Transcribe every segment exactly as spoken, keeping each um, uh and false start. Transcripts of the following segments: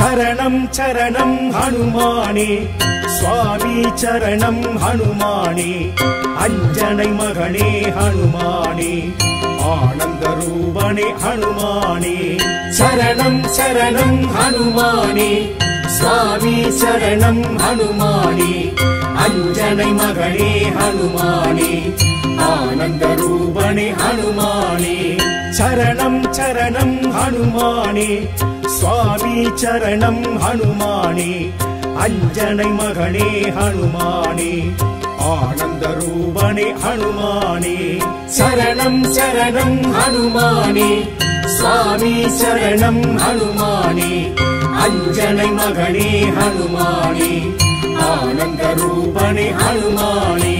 சரணம் சரணம் ஹனுமானே சுவாமி சரணம் ஹனுமானே அஞ்சனை மகனே ஹனுமானே ஆனந்த ரூபனே ஹனுமானே சரணம் சரணம் ஹனுமானே சுவாமி சரணம் ஹனுமானே அஞ்சனை மகனே ஹனுமானே ஆனந்த ரூபனே ஹனுமானே சரணம் சரணம் ஹனுமானே சுவாமி சரணம் ஹனுமானே அஞ்சனை மகனே ஹனுமானே ஆனந்த ரூபனே ஹனுமானே சரணம் சரணம் ஹனுமானே சுவாமி சரணம் ஹனுமானே அஞ்சனை மகனே ஹனுமானே ஆனந்த ரூபனே ஹனுமானே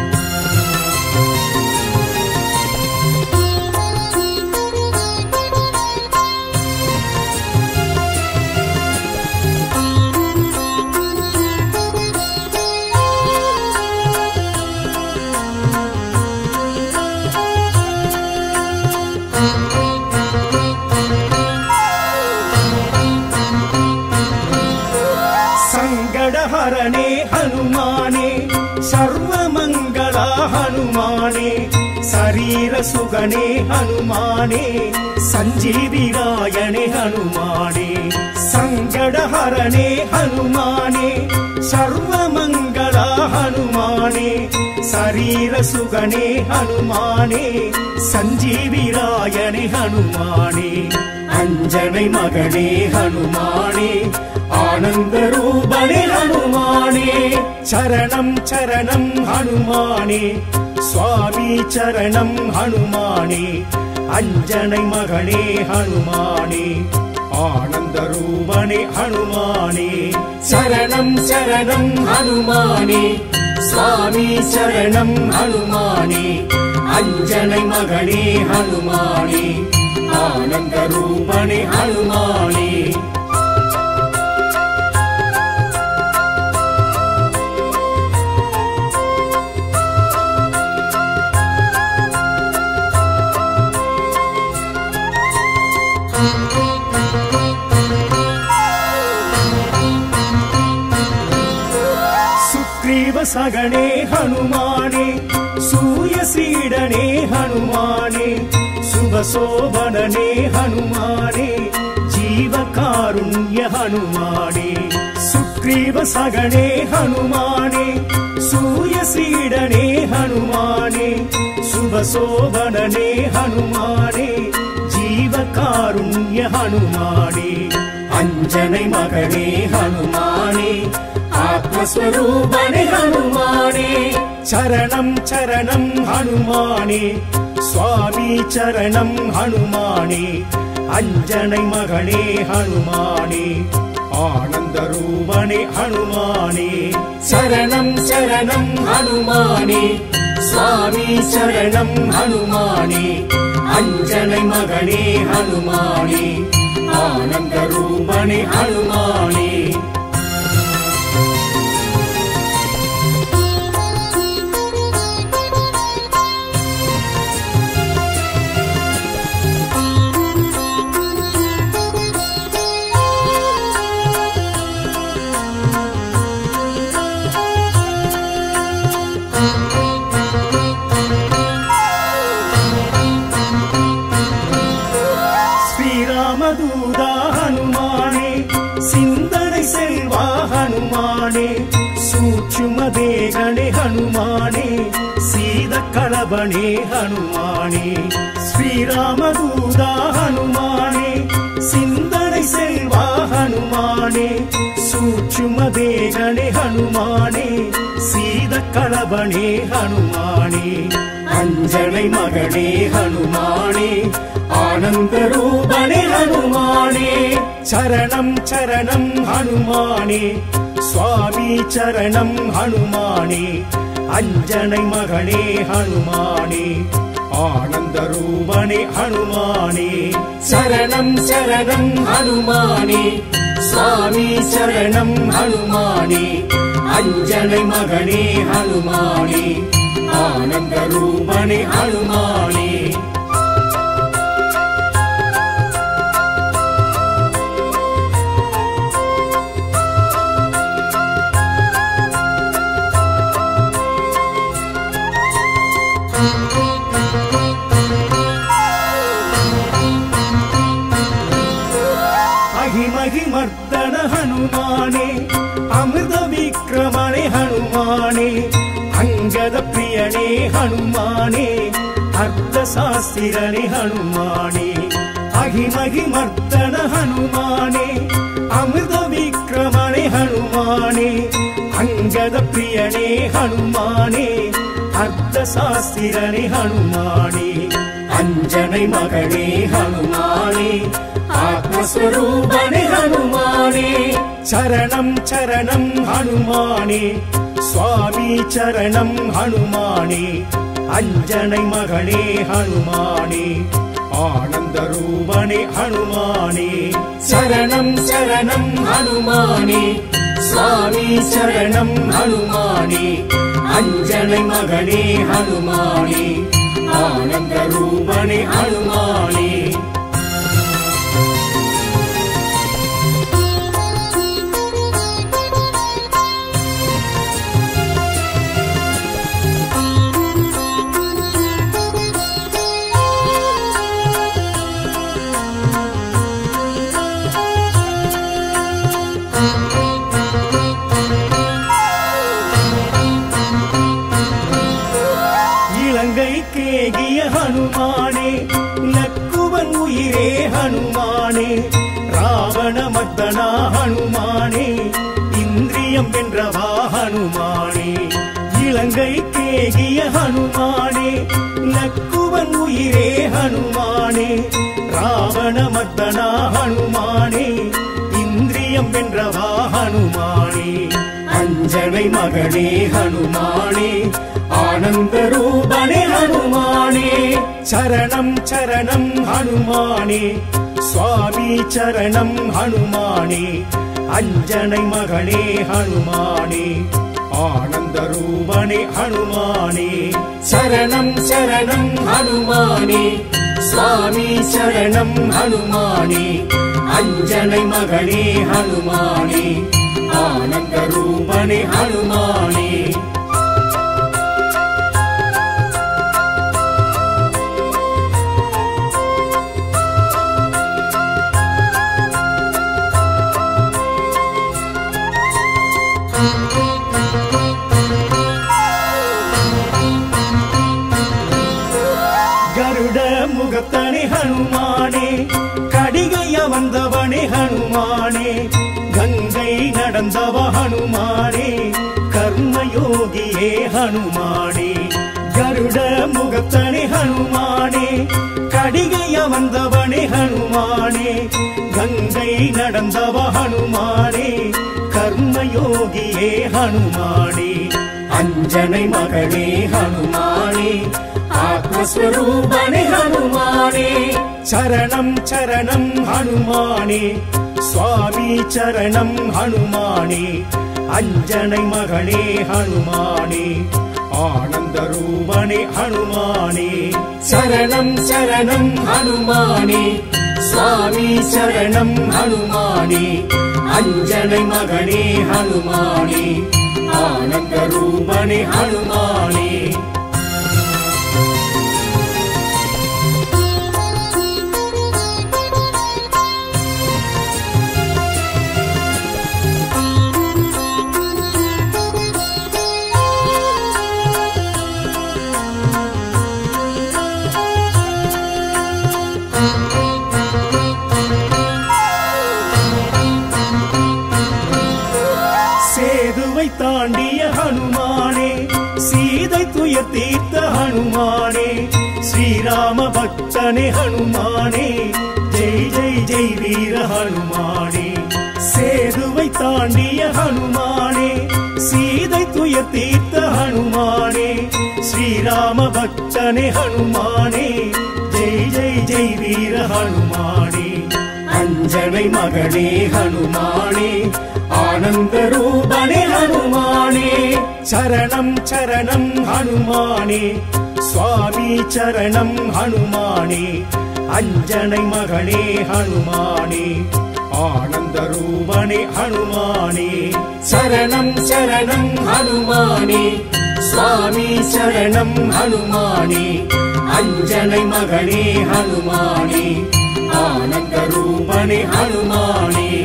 संगडहरणे हनुमाने सर्वमंगला हनुमाने शरीर सुगणे हनुमाने संजीविरायणे हनुमाने संगडहरणे हनुमाने सर्वमंगला हनुमाने शरीर सुगणे हनुमाने संजीविरायणे हनुमाने अंजनै मगने हनुमाने आनंद रूपने हनुमाने चरणं चरणं हनुमाने स्वामी चरणं हनुमाने अंजनै मगने हनुमाने आनंद रूपने हनुमाने चरणं चरणं हनुमाने स्वामी चरणं हनुमाने अंजनै मगने हनुमाने आनंद रूपने हनुमाने सुग्रीव सगणे हनुमाने सूर्यसीडने हनुमाने शुभशोभनने हनुमाने जीवकारुण्य हनुमाने सुग्रीव सगणे हनुमाने सूर्यसीडने हनुमाने शुभशोभनने हनुमाने जीवकारुण्य हनुमाने अंजनै मगने हनुमाने आत्मस्वरूपने हनुमाने चरणं चरणं हनुमाने स्वामी चरणं हनुमाने अंजनै मगने हनुमाने आनंद रूपने हनुमाने चरणं चरणं हनुमाने स्वामी चरणं हनुमाने अंजनै मगने हनुमाने आनंद रूपने हनुमाने दूदा हनुमाने सिंदनै सेल्वा हनुमाने सूक्ष्म देगणे हनुमाने सीद कलबणे हनुमाने श्रीराम दूदा हनुमाने सिंदनै सेल्वा हनुमाने सूक्ष्म देगणे हनुमाने सीद कलबणे हनुमाने अंजनै मगने हनुमाने आनंद रूपने हनुमाने चरणं चरणं हनुमाने स्वामी चरणं हनुमाने अंजनै मगने हनुमाने आनंद रूपने हनुमाने चरणं चरणं हनुमाने स्वामी चरणं हनुमाने अंजनै मगने हनुमाने आनंद रूपने हनुमाने மர்த்தன ஹனுமானே அமிர்த விக்ரமனே ஹனுமானே அங்கத பிரியனே ஹனுமானே அர்த்த சாஸ்திரனே ஹனுமானே அகிமகி மர்த்தன ஹனுமானே அமிர்த விக்ரமனே ஹனுமானே அங்கத பிரியனே ஹனுமானே அர்த்த சாஸ்திரனே ஹனுமானே அஞ்சனை மகனே ஹனுமானே ஆத்மஸ்வரூபனே ஹனுமானே சரணம் சரணம் ஹனுமானே சுவாமி சரணம் ஹனுமானே அஞ்சனை மகனே ஹனுமானே ஆனந்த ரூபனே ஹனுமானே சரணம் சரணம் ஹனுமானே சுவாமி சரணம் ஹனுமானே அஞ்சனை மகனே ஹனுமானே ஆனந்த ரூபனே ஹனுமானே கேகிய ஹனுமானே லக்குவன் உயிரே ஹனுமானே ராவண மர்தனா ஹனுமானே இந்திரியம் வென்றவா ஹனுமானே இலங்கை கேகிய ஹனுமானே லக்குவன் உயிரே ஹனுமானே ராவண மர்தனா ஹனுமானே இந்திரியம் வென்றவா ஹனுமானே அஞ்சனை மகனே ஹனுமானே ஆனந்த ரூபனே ஹனுமானே சரணம் சரணம் ஹனுமானே சுவாமி சரணம் ஹனுமானே அஞ்சனை மகனே ஹனுமானே ஆனந்த ரூபனே ஹனுமானே சரணம் சரணம் ஹனுமானே சுவாமி சரணம் ஹனுமானே அஞ்சனை மகனே ஹனுமானே ஆனந்த ரூபனே ஹனுமானே கருட முகத்தனே ஹனுமானே கடிகைய வந்தவனே ஹனுமானே கங்கை நடந்தவ ஹனுமானே கர்மயோகியே ஹனுமானே கருட முகத்தனே ஹனுமானே கடிகைய வந்தவனே ஹனுமானே கங்கை நடந்தவ ஹனுமானே கர்மயோகியே ஹனுமானே அஞ்சனை மகனே ஹனுமானே ஆத்மஸ்வரூபனே ஹனுமானே சரணம் சரணம் ஹனுமானே சுவாமி சரணம் ஹனுமானே அஞ்சனை மகனே ஹனுமானே ஆனந்த ரூபனே ஹனுமானே சரணம் சரணம் ஹனுமானே சுவாமி சரணம் ஹனுமானே அஞ்சனை மகனே ஹனுமானே ஆனந்த ரூபனே ஹனுமானே சேதுவை தாண்டிய ஹனுமானே சீதை துயர் தீர்த்த ஹனுமானே ஸ்ரீராம பக்தனே ஹனுமானே ஜெய் ஜெய் ஜெய் வீர ஹனுமானே சேதுவை தாண்டிய ஹனுமானே சீதை துயர் தீர்த்த ஹனுமானே ஸ்ரீராம பக்தனே ஹனுமானே ஜெய் ஜெய் ஜெய் வீர ஹனுமானே அஞ்சனை மகனே ஹனுமானே ஆனந்த ரூபனே ஹனுமானே சரணம் சரணம் ஹனுமானே சுவாமி சரணம் ஹனுமானே அஞ்சனை மகனே ஹனுமானே ஆனந்த ரூபனே ஹனுமானே சரணம் சரணம் ஹனுமானே சுவாமி சரணம் ஹனுமானே அஞ்சனை மகனே ஹனுமானே ஆனந்த ரூபனே ஹனுமானே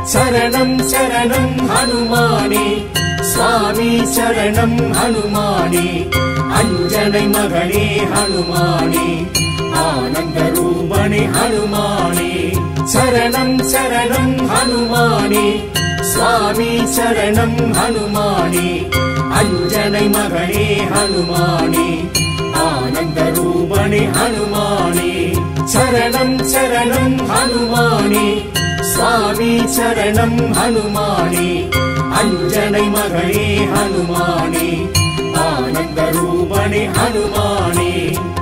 சரணம் சரணம் ஹனுமானே சுவாமி சரணம் ஹனுமானே அஞ்சனை மகனே ஹனுமானே ஆனந்த ரூபனே ஹனுமானே சரணம் சரணம் ஹனுமானே சுவாமி சரணம் ஹனுமானே அஞ்சனை மகனே ஹனுமானே ஆனந்த ரூபனே ஹனுமானே சரணம் சரணம் ஹனுமானே சுவாமி சரணம் ஹனுமானே அஞ்சனை மகனே ஹனுமானே ஆனந்த ரூபனே ஹனுமானே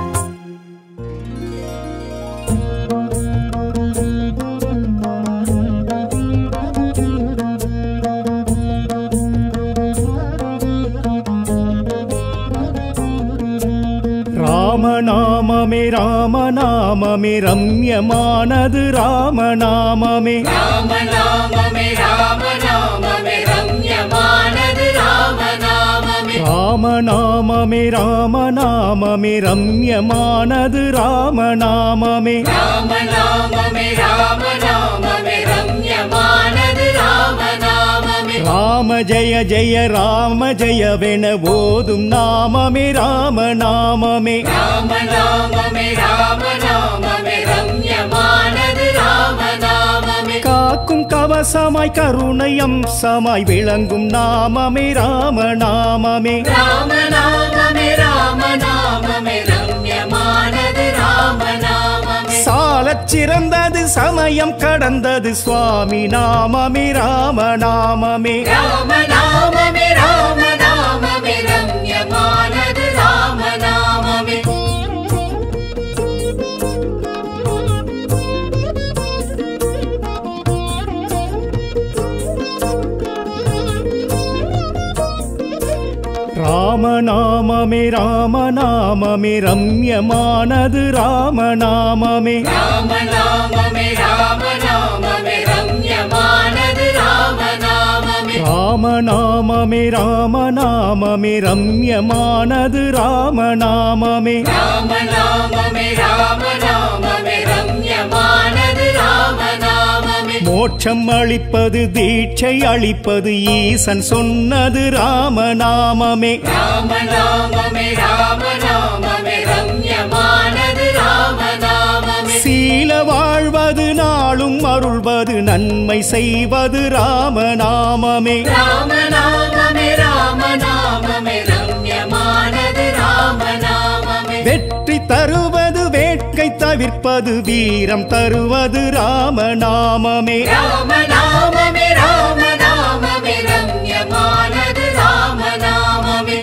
ராமநாமமே ராமநாமமே ரம்யமானது ராமநாமமே ராமநாமமே ராமநாமமே ரம்யமானது ராமநாமமே ராமநாமமே ராமநாமமே ரம்யமானது ராமநாமமே ராமநாமமே ராமநாமமே ரம்யமானது ராமநாமமே ராம ஜெய ஜெய ராம ஜெயவென ஓதும் நாமமே ராமநாமமே ராமநாமமே ராமநாமமே ரம்யமானது ராமநாமமே காக்கும் கவசமாய் கருணை அம்சமாய் விளங்கும் நாமமே ராமநாமமே ராமநாமமே ராமநாமமே ரம்யமானது ராமநாமமே சாலச் சிறந்தது சமயம் கடந்தது சுவாமி நாமமே ராமநாமமே ராமநாமமே ராமநாமமே ரம்யமானது ராமநாமமே ராமநாமமே ராமநாமமே ரம்யமானது ராமநாமமே ராமநாமமே ராமநாமமே ரம்யமானது ராமநாமமே ராமநாமமே ராமநாமமே ரம்யமானது ராமநாமமே ராமநாமமே ராமநாமமே ரம்யமானது ராமநாமமே மோட்சம் அளிப்பது தீட்சை அளிப்பது ஈசன் சொன்னது ராமநாமமே ராமநாமமே ராமநாமமே ரம்யமானது ராமநாமமே சீல வாழ்வது நாளும் அருள்வது நன்மை செய்வது ராமநாமமே ராமநாமமே ராமநாமமே ரம்யமானது ராமநாமமே வெற்றி தருவது வேட்கை தவிர்ப்பது வீரம் தருவது ராமநாமமே ராமநாமமே ராமநாமமே ரம்யமானது ராமநாமமே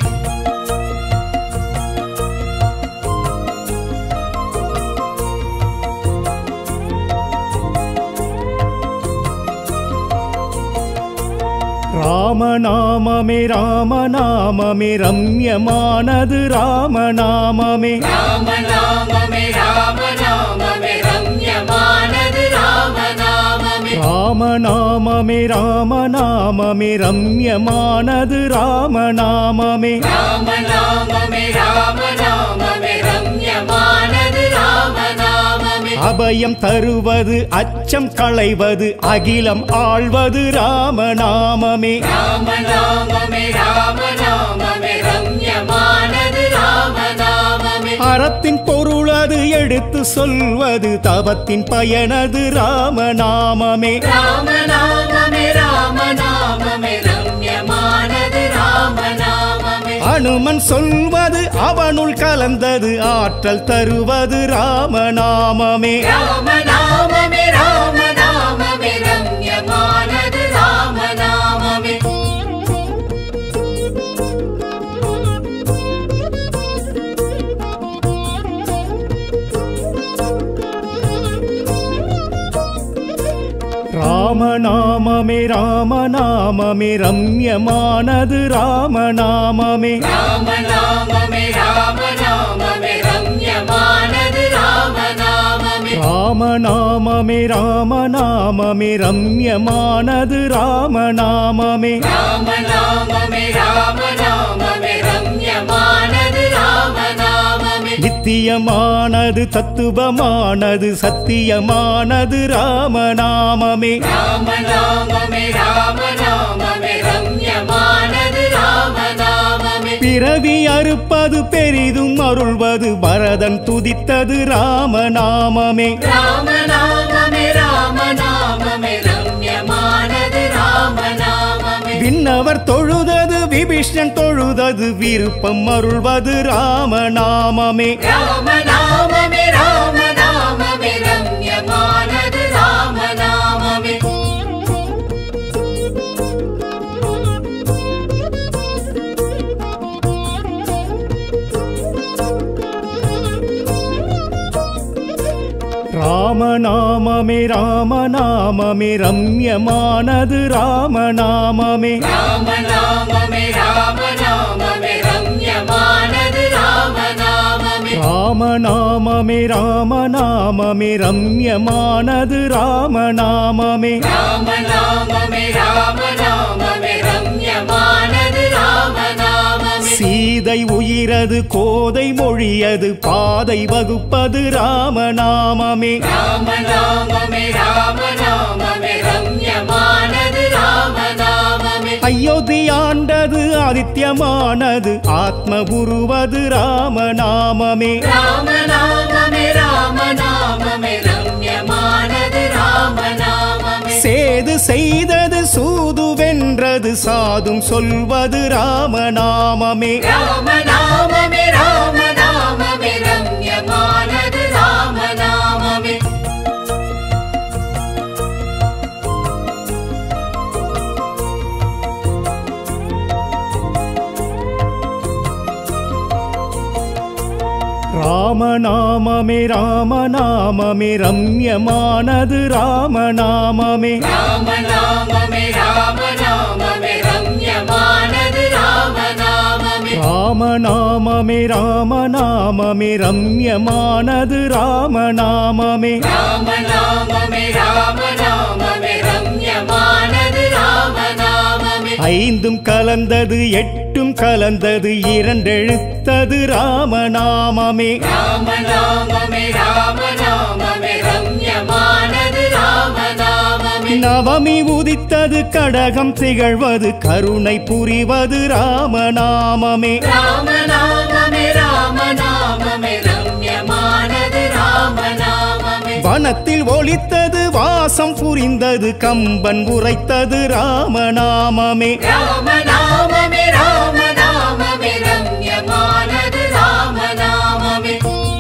ராமநாமமே ராமநாமமே ரம்யமானது ராமநாமமே ராமநாமமே ராமநாமமே ரம்யமானது ராமநாமமே ராமநாமமே ராமநாமமே ரம்யமானது ராமநாமமே ராமநாமமே ராமநாமமே ரம்யமானது ராமநாமமே அபயம் தருவது அச்சம் களைவது அகிலம் ஆள்வது ராமநாமமே ராமநாமமே ராமநாமமே ரம்யமானது ராமநாமமே அறத்தின் பொருளது எடுத்து சொல்வது தவத்தின் பயனது ராமநாமமே ராமநாமமே ராமநாமமே ரம்யமானது ராமநாமமே அனுமன் சொல்வது அவனுள் கலந்தது ஆற்றல் தருவது ராமநாமமே ராமநாமமே ராமநாமமே ரம்யமானது ராமநாமமே ராமநாமமே ராமநாமமே ரம்யமானது ராமநாமமே ராமநாமமே ராமநாமமே ரம்யமானது ராமநாமமே ராமநாமமே ராமநாமமே ரம்யமானது ராமநாமமே ராமநாமமே ராமநாமமே ரம்ய ரம்யமானது ராமநாமமே நித்தியமானது தத்துவமானது சத்தியமானது ராமநாமமே ராமநாமமே ராமநாமமே ரம்யமானது ராமநாமமே பிறவி அறுப்பது பெரிதும் அருள்வது பரதன் துதித்தது ராமநாமமே ராமநாமமே ராமநாமமே ரம்யமானது ராமநாமமே விண்ணவர் தொழுதது விபீஷ்ணன் தொழுதது விருப்பம் அருள்வது ராமநாமமே ராமநாமமே ராமநாமமே ரம்யமானது ராமநாமமே ராமநாமமே ராமநாமமே ரம்யமானது ராமநாமமே ராமநாமமே ராமநாமமே ரம்யமானது ராமநாமமே ராமநாமமே ராமநாமமே ரம்யமானது ராமநாமமே ராமநாமமே ராமநாமமே ரம்யமானது ராமநாமமே சீதை உயிரது கோதை மொழியது பாதை வகுப்பது ராமநாமமே ராமநாமமே ராமநாமமே ரம்யமானது ராமநாமமே அயோத்தி ஆண்டது ஆதித்யமானது ஆத்ம உருவது ராமநாமமே ராமநாமமே ராமநாமமே ரம்யமானது ராமநாமமே சேது செய்தது சூது வென்றது சாதும் சொல்வது ராமநாமமே ராமநாமமே ராமநாமமே ரம்யமானது ராமநாமமே ராமநாமமே ராமநாமமே ரம்யமானது ராமநாமமே ராமநாமமே ராமநாமமே ரம்யமானது ராமநாமமே ராமநாமமே ராமநாமமே ரம்யமானது ராமநாமமே ராமநாமமே ராமநாமமே ரம்யமானது ராமநாமமே ஐந்தும் கலந்தது எட்டும் கலந்தது இரண்டெழுத்தது ராமநாமமே ராமநாமமே ராமநாமமே ரம்யமானது ராமநாமமே நவமி உதித்தது கடகம் திகழ்வது கருணை புரிவது ராமநாமமே ராமநாமமே ராமநாமமே ரம்யமானது ராமநாமமே வனத்தில் ஒலித்தது வாசம் புரிந்தது கம்பன் உரைத்தது ராமநாமமே ராமநாமமே ராமநாமமே ரம்யமானது ராமநாமமே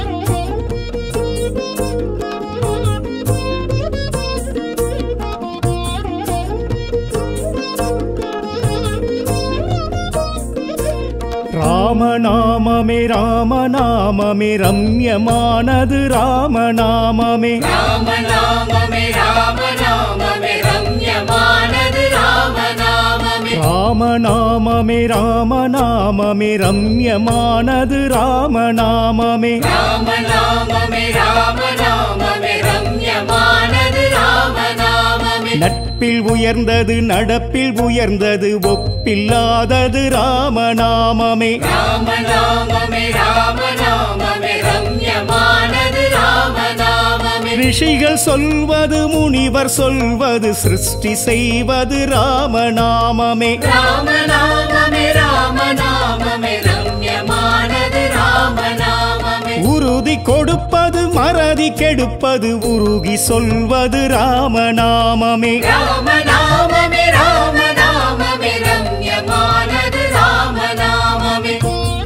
ராமநாமமே ராமநாமமே ரம்யமானது ராமநாமமே ராமநாமமே ராமநாமமே ரம்யமானது ராமநாமமே ராமநாமமே ராமநாமமே ரம்யமானது ராமநாமமே ராமநாமமே ராமநாமமே ரம்யமானது ராமநாமமே நட்பில் உயர்ந்தது நடப்பில் உயர்ந்தது ஒப்பில்லாதது ராமநாமமே ராமநாமமே ராமநாமமே ரம்யமானது ராமநாமமே ரிஷிகள் சொல்வது முனிவர் சொல்வது சிருஷ்டி செய்வது ராமநாமமே ராமநாமமே ராமநாமமே ரம்யமானது ராமநாமமே உறுதி கொடுப்பது மறதி கெடுப்பது உருகி சொல்வது ராமநாமமே ராமநாமமே ராமநாமமே ரம்யமானது ராமநாமமே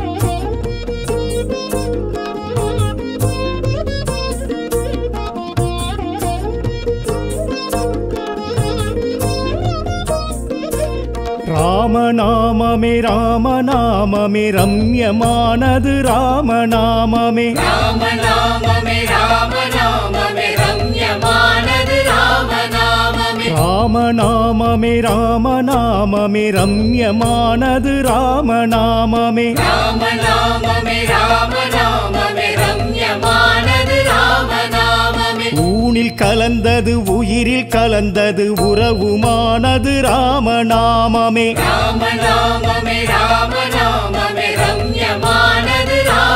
ராமநாமமே ராமநாமமே ரம்யமானது ராமநாமமே ராமநாமமே ராமநாமமே ரம்யமானது ராமநாமமே ராமநாமமே ராமநாமமே ரம்யமானது ராமநாமமே ராமநாமமே ராமநாமமே ரம்யமானது ராமநாமமே ஊனில் கலந்தது உயிரில் கலந்தது உறவுமானது ராமநாமமே ராமநாமமே ராமநாமமே ரம்ய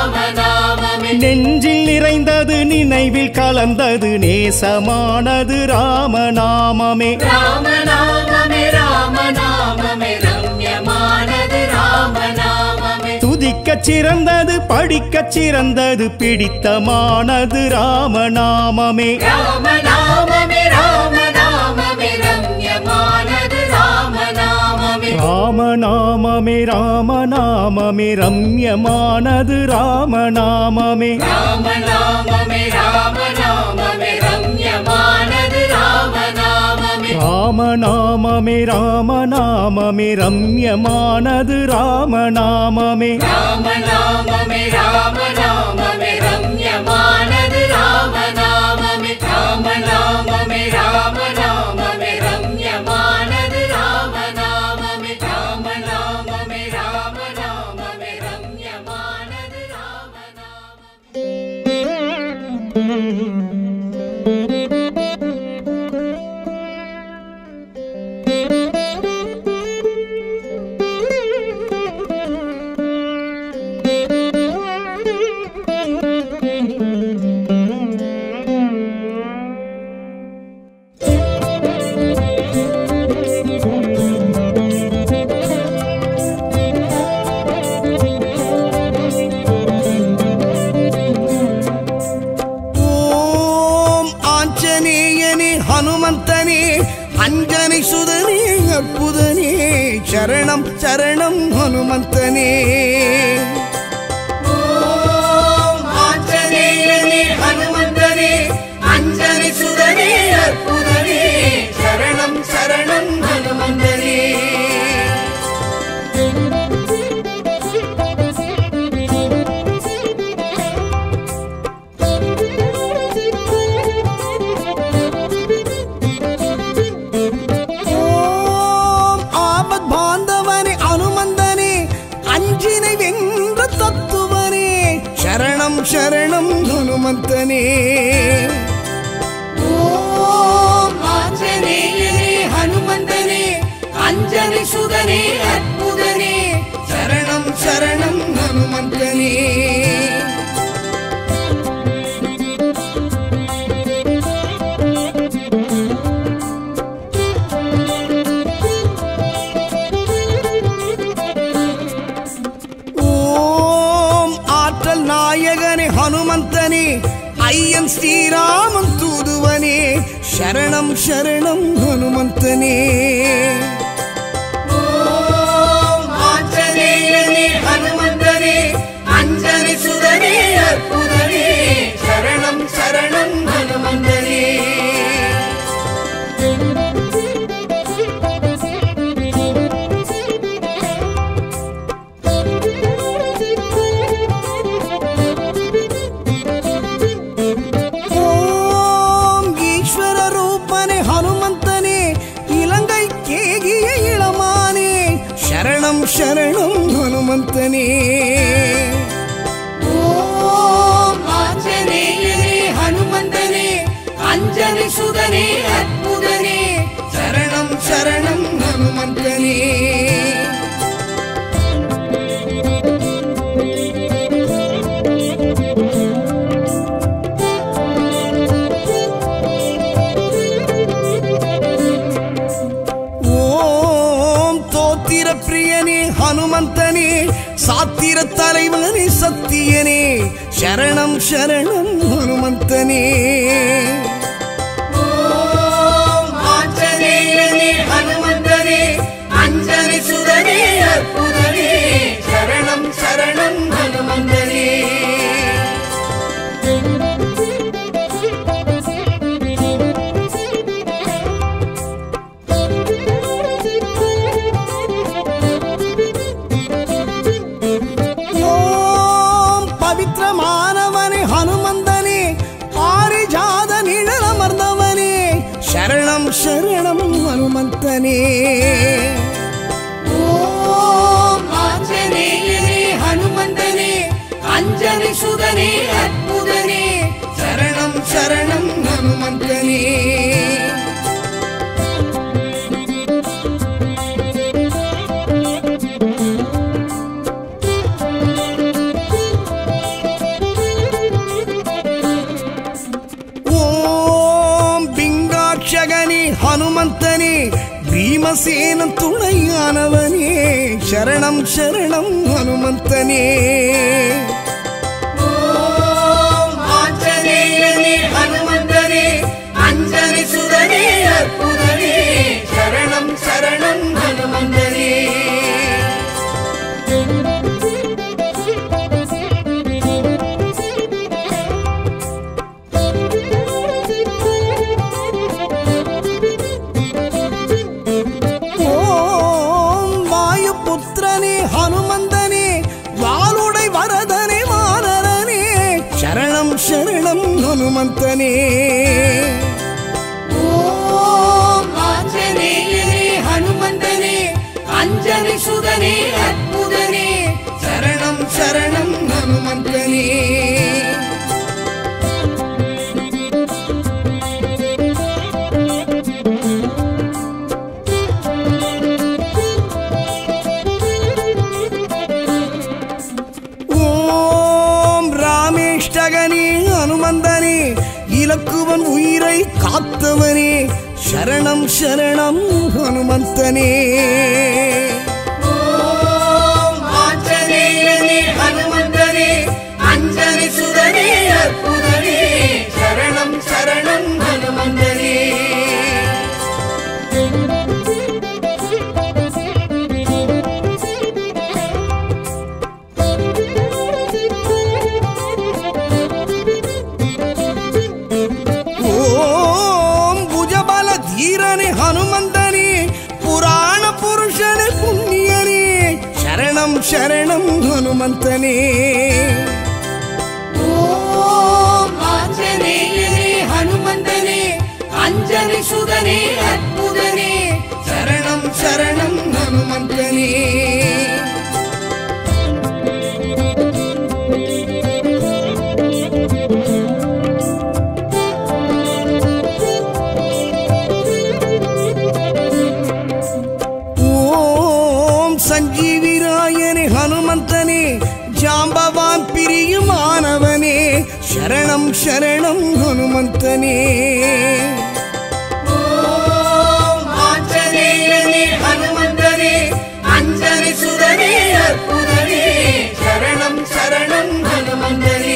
ராமநாமமே நெஞ்சில் நிறைந்தது நினைவில் கலந்தது நேசமானது ராமநாமமே ராமநாமமே ராமநாமமே ரம்யமானது ராமநாமமே துதிக்கச் சிறந்தது படிக்கச் சிறந்தது பிடித்தமானது ராமநாமமே ராமநாமமே ராமநாமமே ரம்யமானது ராமநாமமே ராமநாமமே ராமநாமமே ரம்யமானது ராமநாமமே ராமநாமமே ராமநாமமே ரம்யமானது ராமநாமமே ராமநாமமே ராமநாமமே ரம்யமானது ராமநாமமே ராமநாமமே ராமநாமமே ரம்யமானது ராமநாமமே ராமநாமமே ராமநாமமே ரம்யமானது ராமநாமமே ராமநாமமே ராமநாமமே ரம்யமானது ராமநாமமே ஹனுமந்தனே அஞ்சனை சுதனே அற்புதனே சரணம் சரணம் ஹனுமந்தனே ஓம் ஆஞ்சநேயனே ஹனுமந்தனே அஞ்சனை சுதனே அற்புதனே சரணம் சரணம் ஹனுமந்தனே சரணம் ஹனுமந்தனே ஓம் ஆஞ்சநேயனே ஹனுமந்தனே அஞ்சனை சுதனே அற்புதனே சரணம் சரணம் ஹனுமந்தனே நாயகனே ஹனுமந்தனே ஐயன் ஸ்ரீராமன் தூதுவனே சரணம் சரணம் ஹனுமந்தனே ஓம் ஆஞ்சநேயனே ஹனுமந்தனே அஞ்சனை சுதனே அற்புதனே சரணம் சரணம் ஹனுமந்தனே சரணம் ஹனுமந்தனே ஓம் ஆஞ்சநேயனே ஹனுமந்தனே அஞ்சனை சுதனே அற்புதனே சரணம் சரணம் ஹனுமந்தனே பிரியனே ஹனுமந்தனே சாத்திர தலைவனே சத்தியனே சரணம் சரணம் ஹனுமந்தனே ஓம் ஆஞ்சநேயனே ஹனுமந்தனே அஞ்சனை சுதனே அற்புதனே சரணம் சரணம் ஹனுமந்தனே சரணம் ஹனுமந்தனே ஓம் ஆஞ்சநேயனே ஹனுமந்தனே அஞ்சனை சுதனே அற்புதனே சரணம் சரணம் ஹனுமந்தனே ரட்சகனே ஹனுமந்தனே பீமசேனன் துணையானவனே சரணம் சரணம் ஹனுமந்தனே ஓம் ஆஞ்சநேயனே ஹனுமந்தனே அஞ்சனி சுதனே அற்புதனே சரணம் சரணம் ஹனுமந்தனே சரணம் ஹனுமந்தனே ஓம் ஆஞ்சநேயனே ஹனுமந்தனே அஞ்சனி சுதனே அற்புதனே சரணம் சரணம் ஹனுமந்தனே ஹனுமந்தனே இலக்குவன் உயிரை காத்தவனே சரணம் சரணம் ஹனுமந்தனே ஓம் ஆஞ்சநேயனே ஹனுமந்தனே அஞ்சனி சுதனே அற்புதனே சரணம் சரணம் ஹனுமந்தனே ஹனுமந்தனே புராண புருஷனே புண்ணியனே சரணம் சரணம் ஹனுமந்தனே ஓம் ஆஞ்சநேயனே ஹனுமந்தனே அஞ்சனி சுதனே அற்புதனே சரணம் சரணம் ஹனுமந்தனே சஞ்சீவிராயனே ஹனுமந்தனே ஜாம்பவான் பிரியுமானவனே சரணம் சரணம் ஹனுமந்தனே ஓம் ஆஞ்சநேயனே ஹனுமந்தனே அஞ்சனி சுதனே அற்புதனே சரணம் சரணம் ஹனுமந்தனே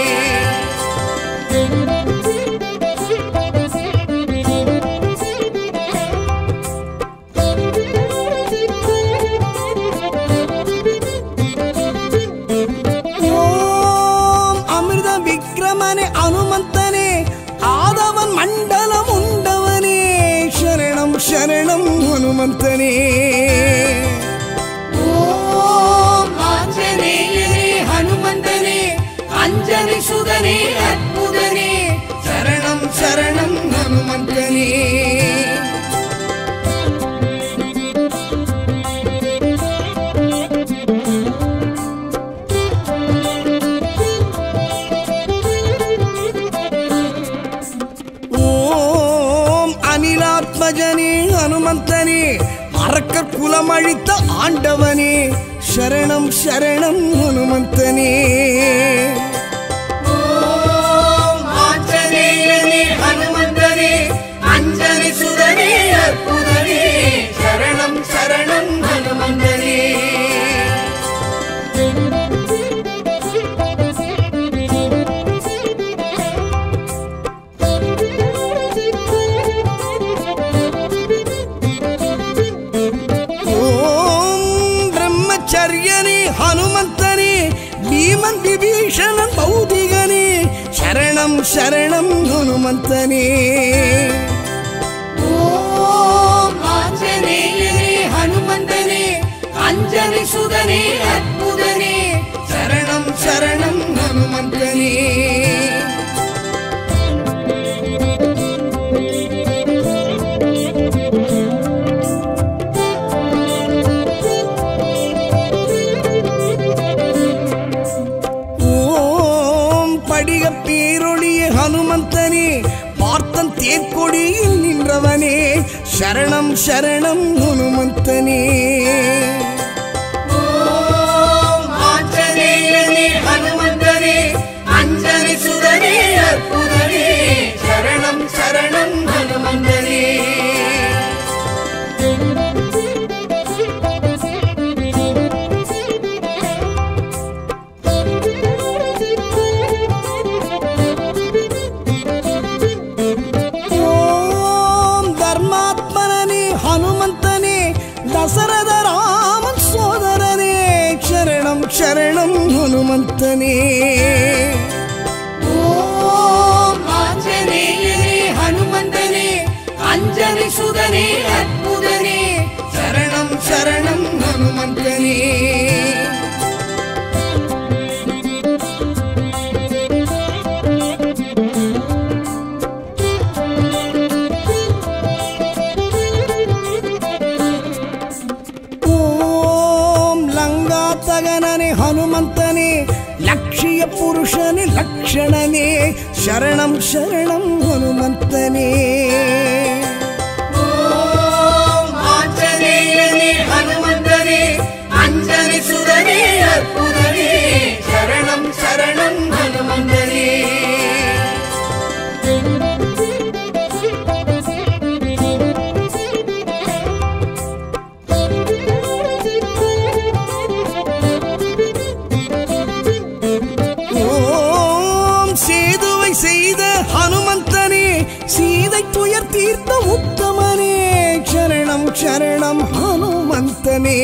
ஹனுமந்தனே ஆதவன் மண்டலம் உண்டவனே சரணம் சரணம் ஹனுமந்தனே ஓம் ஆஞ்சநேயனே ஹனுமந்தனே அஞ்சனி சுதனே அற்புதனே சரணம் சரணம் ஹனுமந்தனே அனிலாத்மஜனே ஹனுமந்தனே அரக்கர் குலம் அழித்த ஆண்டவனே சரணம் சரணம் ஹனுமந்தனே ஓம் ஆஞ்சநேயனே ஹனுமந்தனே அஞ்சனி சுதனே அற்புதனே சரணம் சரணம் ஹனுமந்தனே ஹனுமந்தனே பீமன் விபீஷணன் பௌதிகனே சரணம் சரணம் ஹனுமந்தனே ஓம் ஆஞ்சநேயனே ஹனுமந்தனே அஞ்சனி சுதனே அற்புதனே சரணம் சரணம் ஹனுமந்தனே பேரொழிய ஹனுமந்தனே பார்த்தன் தேர்கொடியில் நின்றவனே சரணம் சரணம் ஹனுமந்தனே ஓம் ஆஞ்சநேயனே ஹனுமந்தனே அஞ்சனி சுதனே அற்புதனே சரணம் சரணம் ஹனுமந்தனே ஓம் ஆஞ்சநேயனே ஹனுமந்தனே அஞ்சனை சுதனே அற்புதனே சரணம் சரணம் ஹனுமந்தனே தகனனே ஹனுமந்தனே லட்சிய புருஷனே லக்ஷணனே சரணம் சரணம் ஹனுமந்தனே ஓம் ஆஞ்சநேயனே ஹனுமந்தனே அஞ்சனை சுதனே அற்புதனே சரணம் சரணம் ஹனுமந்தனே செய்த ஹனுமந்தனே சீதை துயர் தீர்த்த உத்தமனே சரணம் சரணம் ஹனுமந்தனே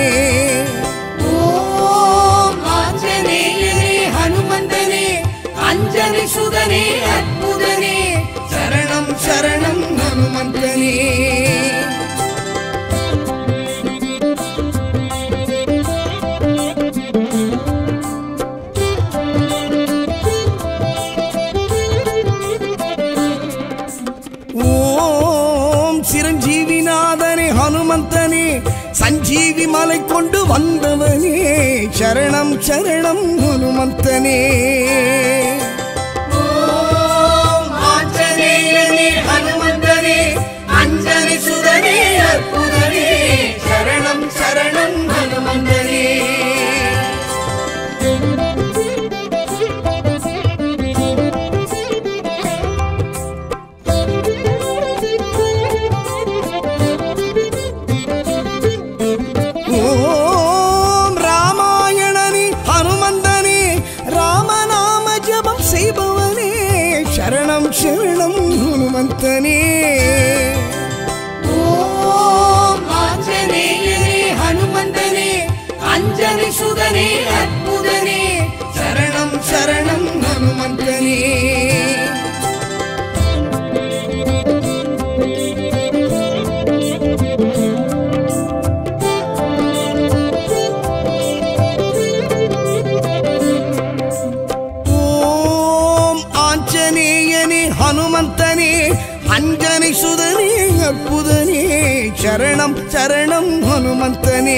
ஓம் ஆஞ்சநேயனே ஹனுமந்தனே அஞ்சனை சுதனே அற்புதனே சரணம் சரணம் ஹனுமந்தனே சிரஞ்சீவிநாதனே ஹனுமந்தனே சஞ்சீவி மலை கொண்டு வந்தவனே சரணம் சரணம் ஹனுமந்தனே ஓம் ஆஞ்சநேயனே ஹனுமந்தனே அஞ்சனை சுதனே அற்புதனே சரணம் சரணம் ஹனுமந்தனே ஓம் ராமாயணனே ஹனுமந்தனே ராமநாம ஜபம் செய்பவனே சரணம் சரணம் ஹனுமந்தனே ஓம் ஆஞ்சநேயனே ஹனுமந்தனே அஞ்சனை சுதனே அற்புதனே சரணம் சரணம் ஹனுமந்தனே ஹனுமந்தனே அஞ்சனை சுதனே அற்புதனே சரணம் சரணம் ஹனுமந்தனே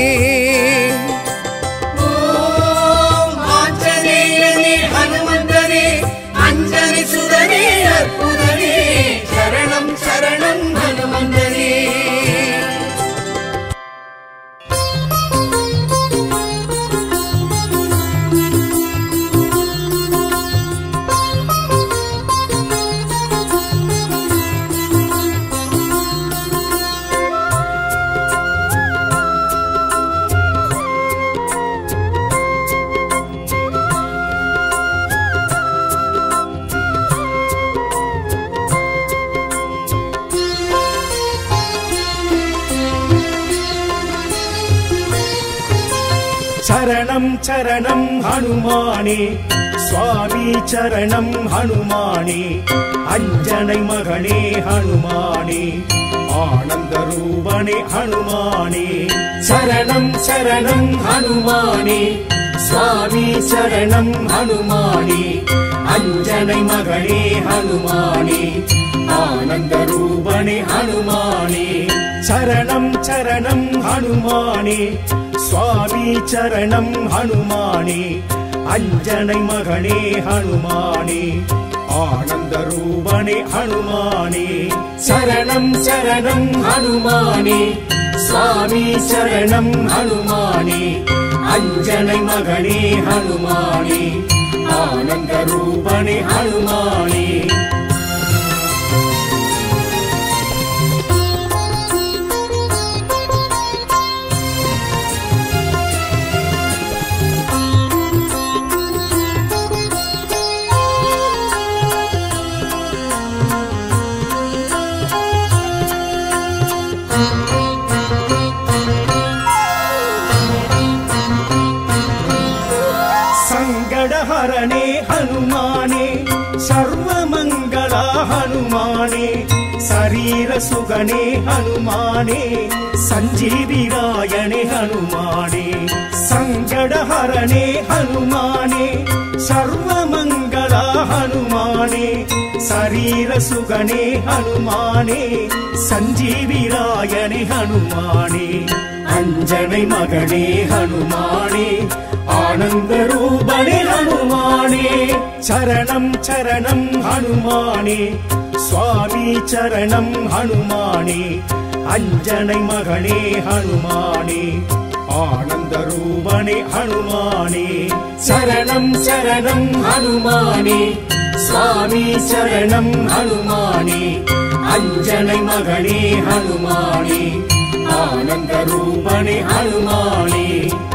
ஓம் ஆஞ்சநேயனே ஹனுமந்தனே அஞ்சனை சுதனே அற்புதனே சரணம் சரணம் ஹனுமந்தனே சரணம் சரணம் ஹனுமானே சுவாமி சரணம் ஹனுமானே அஞ்சனை மகனே ஹனுமானே ஆனந்த ரூபனே ஹனுமானே சரணம் சரணம் ஹனுமானே சுவாமி சரணம் ஹனுமானே அஞ்சனை மகனே ஹனுமானே ஆனந்த ரூபனே ஹனுமானே சரணம் சரணம் ஹனுமானே சுவாமி சரணம் ஹனுமானே அஞ்சனை மகனே ஹனுமானே ஆனந்த ரூபனே ஹனுமானே சரணம் சரணம் ஹனுமானே சுவாமி சரணம் ஹனுமானே அஞ்சனை மகனே ஹனுமானே ஆனந்த ரூபனே ஹனுமானே சங்கடஹர हनुमाने सर्वमङ्गला हनुमाने शरीर सुगणे हनुमाने सञ्जीविरायणे हनुमाने सङ्कटहरणे हनुमाने सर्वमङ्गला हनुमाने शरीर सुगणे हनुमाने सञ्जीविरायणे हनुमाने अंजनै मगणे हनुमाने आनंद रूपणे हनुमाने चरणं चरणं हनुमाने स्वामी चरणं हनुमाने अंजनै मगणे हनुमाने आनंद रूपणे हनुमाने चरणं चरणं हनुमाने स्वामी चरणं हनुमाने अंजनै मगणे हनुमाने आनंद रूपणे हनुमाने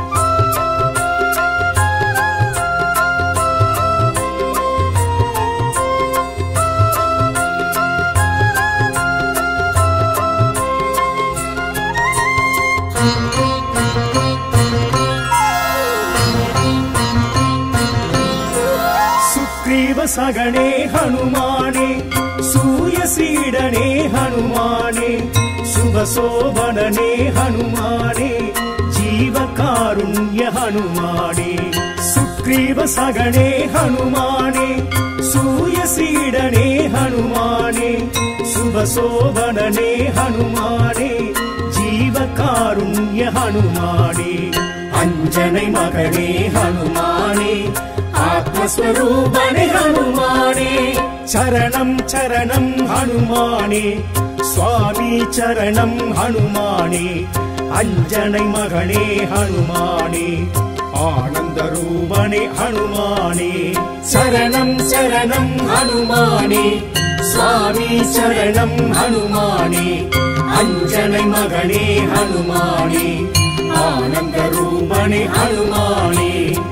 सुग्रीव सगणे हनुमाने सूर्यसीडने हनुमाने शुभशोभनने हनुमाने जीवकारुण्य हनुमाने सुग्रीव सगणे हनुमाने सूर्यसीडने हनुमाने शुभशोभनने हनुमाने जीवकारुण्य हनुमाने अंजनै मगणे हनुमाने आत्मस्वरूपणे हनुमाने चरणं चरणं हनुमाने स्वामी चरणं हनुमाने अंजनै मगणे हनुमाने आनंद रूपणे हनुमाने चरणं चरणं हनुमाने स्वामी चरणं हनुमाने अंजनै मगणे हनुमाने आनंद रूपणे हनुमाने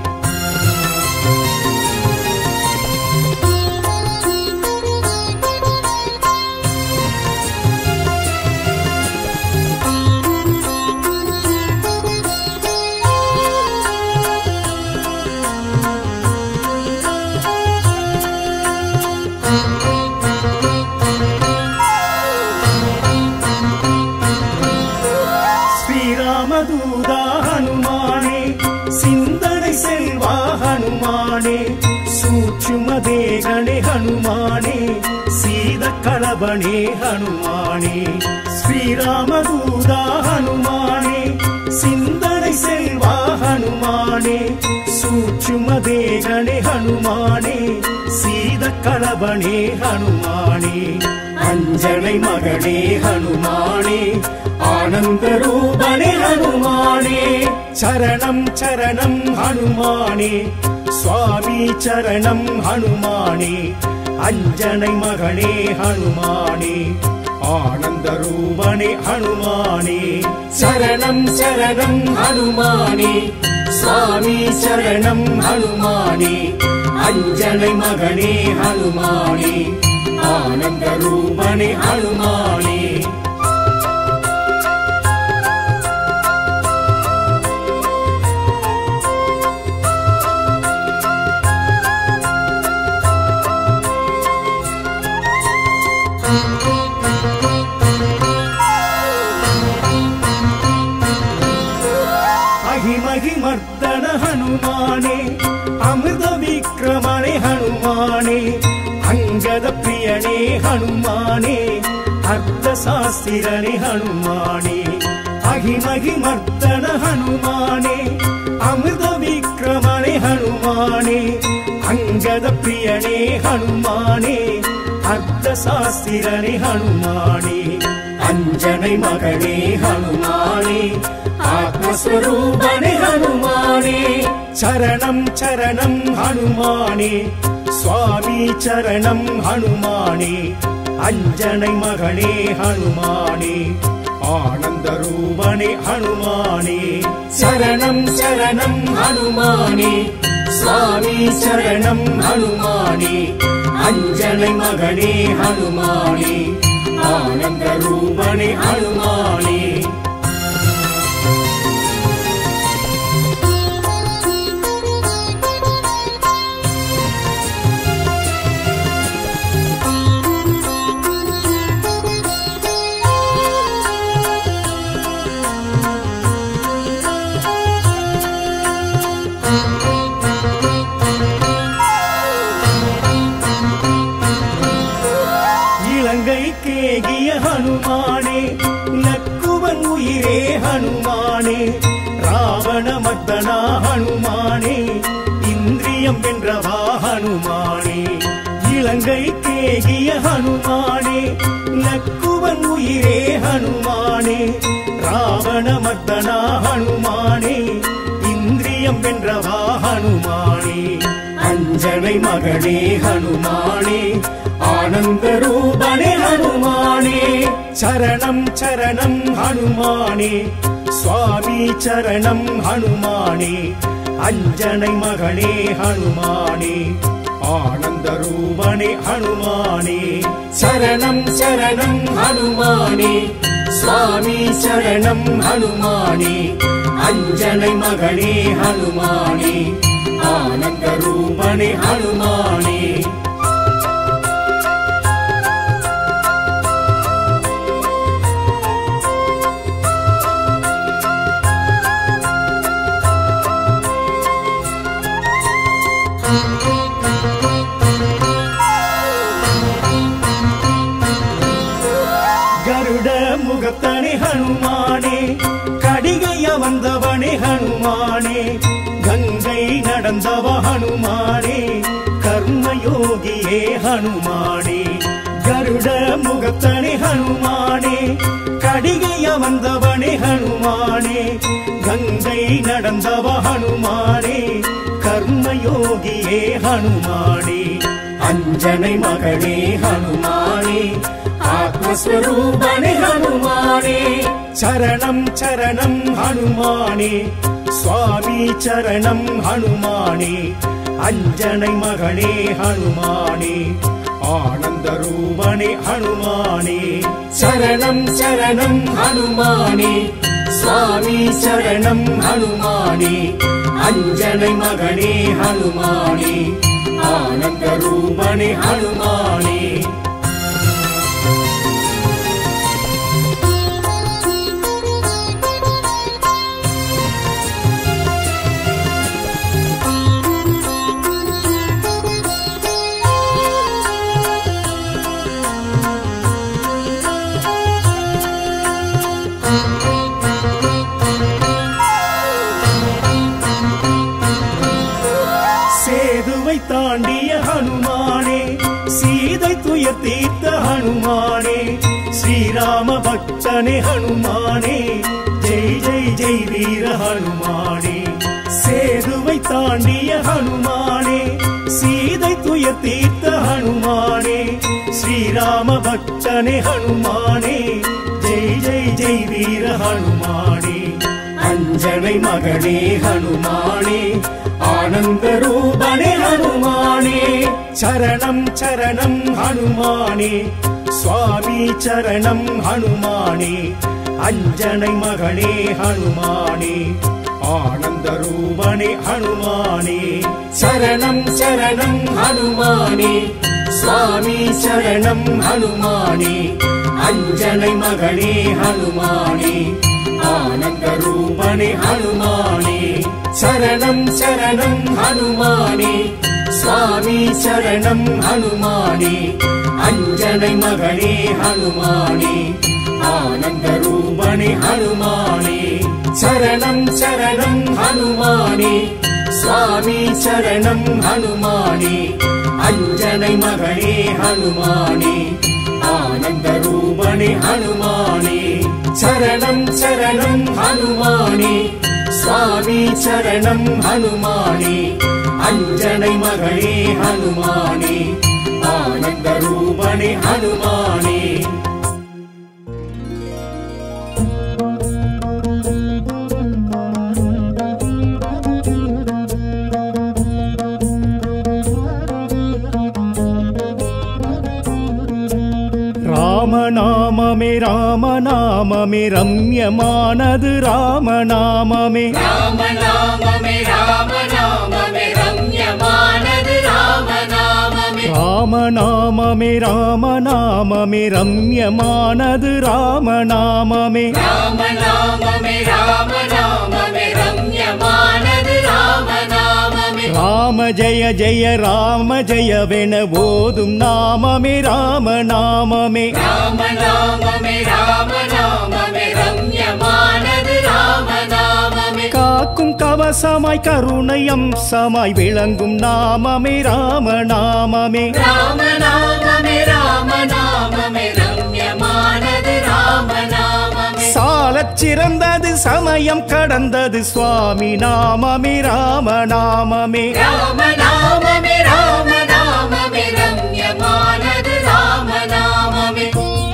श्रीरामदूता हनुमाने सिंदनै सेल्वा हनुमाने सूक्ष्मदेगणे हनुमाने सीदकलबणे हनुमाने श्रीरामदूता हनुमाने सिंदनै सेल्वा हनुमाने सूक्ष्मदेगणे हनुमाने सीदकलबणे हनुमाने अंजनै मगणे हनुमाने आनंद रूपणे हनुमाने चरणं चरणं हनुमाने स्वामी चरणं हनुमाने अंजनै मगणे हनुमाने आनंद रूपणे हनुमाने चरणं चरणं हनुमाने स्वामी चरणं हनुमाने अंजनै मगणे हनुमाने आनंद रूपणे हनुमाने अहिमहिमर्दन हनुमाने अमृत विक्रमणे हनुमाने अंगद प्रियणे हनुमाने अर्थशास्त्रने हनुमाने अहिमहिमर्दन हनुमाने अमृत विक्रमणे हनुमाने अंगद प्रियणे हनुमाने अर्थशास्त्रने हनुमाने अंजनै मगणे हनुमाने आत्मस्वरूपणे हनुमाने चरणं चरणं हनुमाने स्वामी चरणं हनुमाने अंजनै मगणे हनुमाने आनंद रूपणे हनुमाने चरणं चरणं हनुमाने स्वामी चरणं हनुमाने अंजनै मगणे हनुमाने आनंद रूपणे हनुमाने கேகிய ஹனுமானே லக்குவன் உயிரே ஹனுமானே ராவண மர்தனா ஹனுமானே இந்திரியம் வென்றவா ஹனுமானே இலங்கை கேகிய ஹனுமானே லக்குவன் உயிரே ஹனுமானே ராவண மர்தனா ஹனுமானே இந்திரியம் வென்றவா ஹனுமானே அஞ்சனை மகனே ஹனுமானே ஆனந்த ரூபனே ஹனுமானே சரணம் சரணம் ஹனுமானே சுவாமி சரணம் ஹனுமானே அஞ்சனை மகனே ஹனுமானே ஆனந்த ரூபனே ஹனுமானே சரணம் சரணம் ஹனுமானே சுவாமி சரணம் ஹனுமானே அஞ்சனை மகனே ஹனுமானே ஆனந்த ரூபனே ஹனுமானே கருட முகத்தனே ஹனுமானே கடிகைய வந்தவனே ஹனுமானே கங்கை நடந்தவ ஹனுமானே கர்மயோகியே ஹனுமானே கருட முகத்தனே ஹனுமானே கடிகைய வந்தவனே ஹனுமானே கங்கை நடந்தவ ஹனுமானே கர்மயோகியே ஹனுமானே அஞ்சனை மகனே ஹனுமானே ஆத்மஸ்வரூபனே ஹனுமானே சரணம் சரணம் ஹனுமானே சுவாமி சரணம் ஹனுமானே அஞ்சனை மகனே ஹனுமானே ஆனந்த ரூபனே ஹனுமானே சரணம் சரணம் ஹனுமானே சுவாமி சரணம் ஹனுமானே அஞ்சனை மகனே ஹனுமானே ஆனந்த ரூபனே ஹனுமானே சேதுவை தாண்டிய ஹனுமானே சீதை துயர் தீர்த்த ஹனுமானே ஸ்ரீராம பக்தனே ஹனுமானே ஜெய் ஜெய் ஜெய் வீர ஹனுமானே சேதுவை தாண்டிய ஹனுமானே சீதை துயர் தீர்த்த ஹனுமானே ஸ்ரீராம பக்தனே ஹனுமானே ஜெய் ஜெய் ஜெய் வீர ஹனுமானே அஞ்சனை மகனே ஹனுமானே ஆனந்த ரூபனே ஹனுமானே சரணம் சரணம் ஹனுமானே சுவாமி சரணம் ஹனுமானே அஞ்சனை மகனே ஹனுமானே ஆனந்த ரூபனே ஹனுமானே சரணம் சரணம் ஹனுமானே சுவாமி சரணம் ஹனுமானே அஞ்சனை மகனே ஹனுமானே ஆனந்த ரூபனே ஹனுமானே சரணம் சரணம் ஹனுமானே சுவாமி சரணம் ஹனுமானே அஞ்சனை மகனே ஹனுமானே ஆனந்த ரூபனே ஹனுமானே சரணம் சரணம் ஹனுமானே சுவாமி சரணம் ஹனுமானே அஞ்சனை மகனே ஹனுமானே ஆனந்த ரூபனே ஹனுமானே சரணம் சரணம் ஹனுமானே சுவாமி சரணம் ஹனுமானே அஞ்சனை மகனே ஹனுமானே ஆனந்த ரூபனே ஹனுமானே ராமநாமமே ராமநாமமே ரம்யமானது ராமநாமமே ராமநாமமே ராமநாமமே ரம்யமானது ராமநாமமே ராமநாமமே ராமநாமமே ரம்யமானது ராமநாமமே ராமநாமமே ராமநாமமே ரம்யமானது ராமநாமமே ராம ஜெய ஜெய ராம ஜெயவென ஓதும் நாமமே ராம நாமமே ராம நாமமே ராம நாமமே ரம்யமானது ராம நாமமே காக்கும் கவசமாய் கருணை அம்சமாய் விளங்கும் நாமமே ராம நாமமே ராம நாமமே ராம நாமமே ரம்யமானது ராம நாமமே சாலச் சிறந்தது சமயம் கடந்தது சுவாமி நாமமே ராம நாமமே ராம நாமமே ராம நாமமே ரம்யமானது ராம நாமமே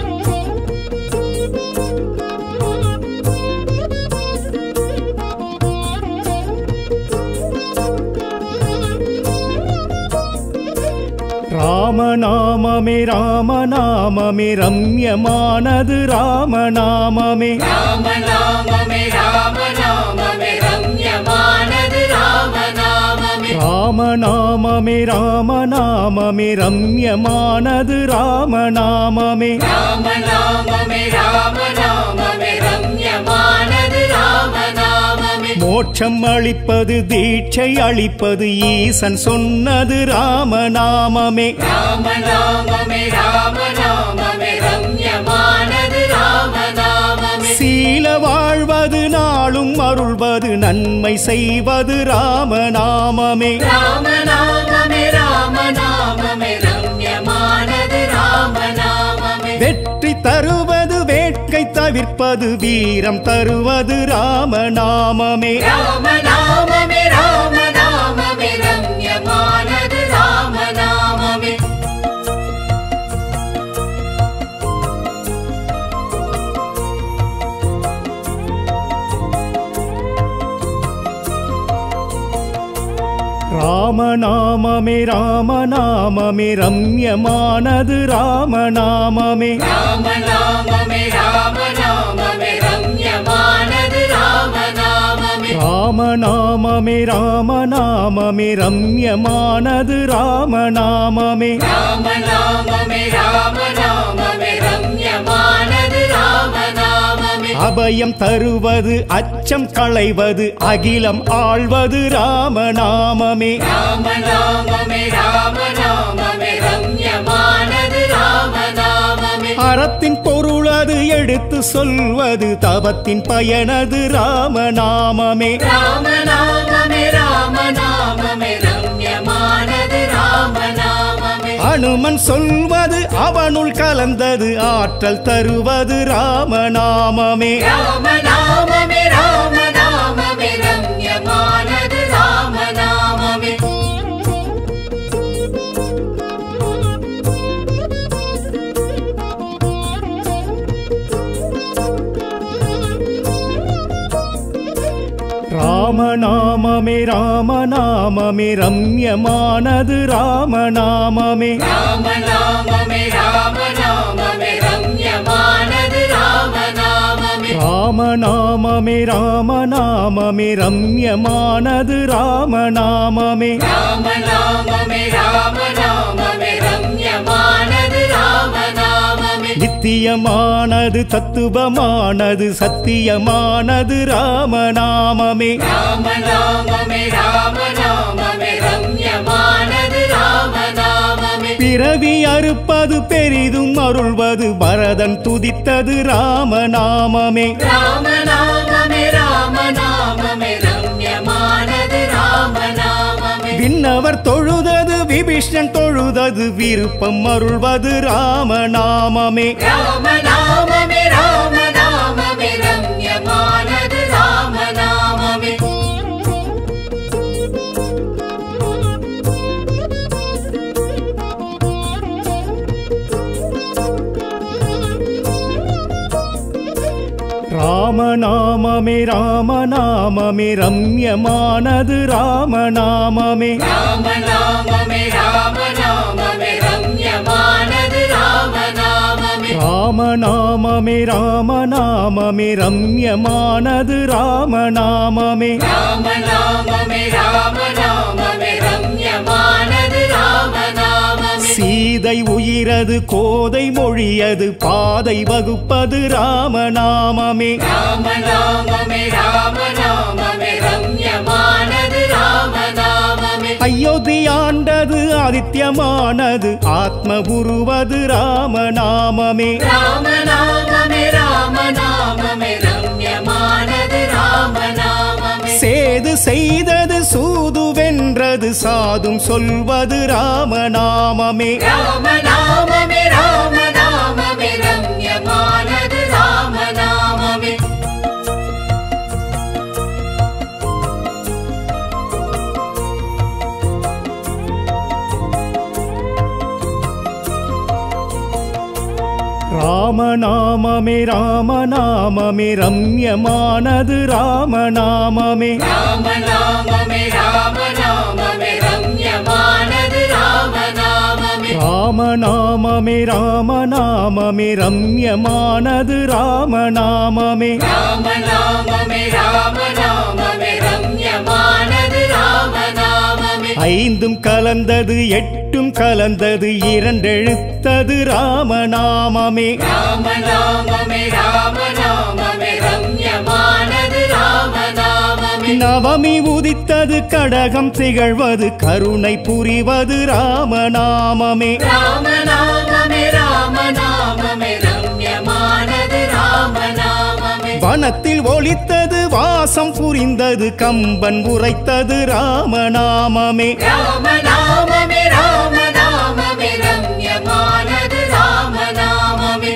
ராம நாமமே ராம நாமமே ரம்யமானது ராம நாமமே ராம நாமமே ராம நாமமே ரம்யமானது ராம நாமமே ராம நாமமே ராம நாமமே ரம்யமானது ராம நாமமே ராம நாமமே ராம நாமமே ரம்யமானது ராம நாமமே மோட்சம் அளிப்பது தீட்சை அளிப்பது ஈசன் சொன்னது ராம நாமமே ராம நாமமே ராம நாமமே ரம்யமானது ராம நாமமே சீல வாழ்வது நாளும் அருள்வது நன்மை செய்வது ராம நாமமே ராம நாமமே ராம நாமமே ரம்யமானது ராம நாமமே வெற்றி தருவது வேட்கை தவிர்ப்பது வீரம் தருவது ராம நாமமே ராம நாமமே ராம நாமமே ரம்யமானது ராம நாமமே ராம நாமமே ராம நாமமே ரம்யமானது ராம நாமமே ராம நாமமே ராம நாமமே ரம்யமானது ராம நாமமே ராம நாமமே ராம நாமமே ரம்யமானது ராம நாமமே ராம நாமமே ராம நாமமே ரம்யமானது ராம நாமமே அபயம் தருவது அச்சம் களைவது அகிலம் ஆள்வது ராம நாமமே ராம நாமமே ராம நாமமே ரம்யமானது ராம நாமமே அறத்தின் பொருளது எடுத்து சொல்வது தவத்தின் பயனது ராம நாமமே ராம நாமமே ராம நாமமே ரம்யமானது ராம நாமமே அனுமன் சொல்வது அவனுள் கலந்தது ஆற்றல் தருவது ராம நாமமே ராம நாமமே ராம நாமமே ரம்யமானது ராம நாமமே ராம நாமமே ராம நாமமே ரம்யமானது ராம நாமமே ராம நாமமே ராம நாமமே ரம்யமானது ராம நாமமே ராம நாமமே ராம நாமமே ரம்யமானது ராம நாமமே ராம நாமமே ராம நாமமே ரம்யமானது ராம நாமமே நித்தியமானது தத்துவமானது சத்தியமானது ராம நாமமே ராம நாமமே ராம நாமமே ரம்யமானது ராம நாமமே பிறவி அறுப்பது பெரிதும் அருள்வது பரதன் துதித்தது ராம நாமமே ராம நாமமே ராம நாமமே ரம்யமானது ராம நாமமே விண்ணவர் தொழுதது விபீஷ்ணன் தொழுதது விருப்பம் அருள்வது ராம நாமமே ராம நாமமே ராம நாமமே ரம்யமானது ராம நாமமே ராம நாமமே ராம நாமமே ரம்யமானது ராம நாமமே ராம நாமமே ராம நாமமே ரம்யமானது ராம நாமமே ராம நாமமே ராம நாமமே ரம்யமானது ராம நாமமே ராம நாமமே ராம நாமமே ரம்யமானது ராம நாமமே சீதை உயிரது கோதை மொழியது பாதை வகுப்பது ராம நாமமே ராம நாமமே ராம நாமமே ரம்யமானது ராம நாமமே அயோத்தியாண்டது ஆதித்யமானது ஆத்ம உருவது ராமநாமமே ராமநாமமே ராமநாமமே ரம்யமானது ராமநாமமே சேது செய்தது சூது வென்றது சாதும் சொல்வது ராமநாமமே ராமநாமமே ராமநாமமே ரம்யமானது ராமநாமமே ராமநாமமே ராமநாமமே ரம்யமானது ராமநாமமே ராமநாமமே ராமநாமமே ரம்யமானது ராமநாமமே ராமநாமமே ராமநாமமே ரம்யமானது ராமநாமமே ராமநாமமே ராமநாமமே ரம்யமானது ராமநாமமே ஐந்தும் கலந்தது எட்டும் கலந்தது இரண்டெழுத்தது ராமநாமமே ராமநாமமே ராமநாமமே ரம்யமானது ராமநாமமே நவமி உதித்தது கடகம் திகழ்வது கருணை புரிவது ராமநாமமே ராமநாமமே ராமநாமமே ரம்யமானது ராமநாமமே வனத்தில் ஒலித்தது வாசம் புரிந்தது கம்பன் உரைத்தது ராமநாமமே ராமநாமமே ராமநாமமே ரம்யமானது ராமநாமமே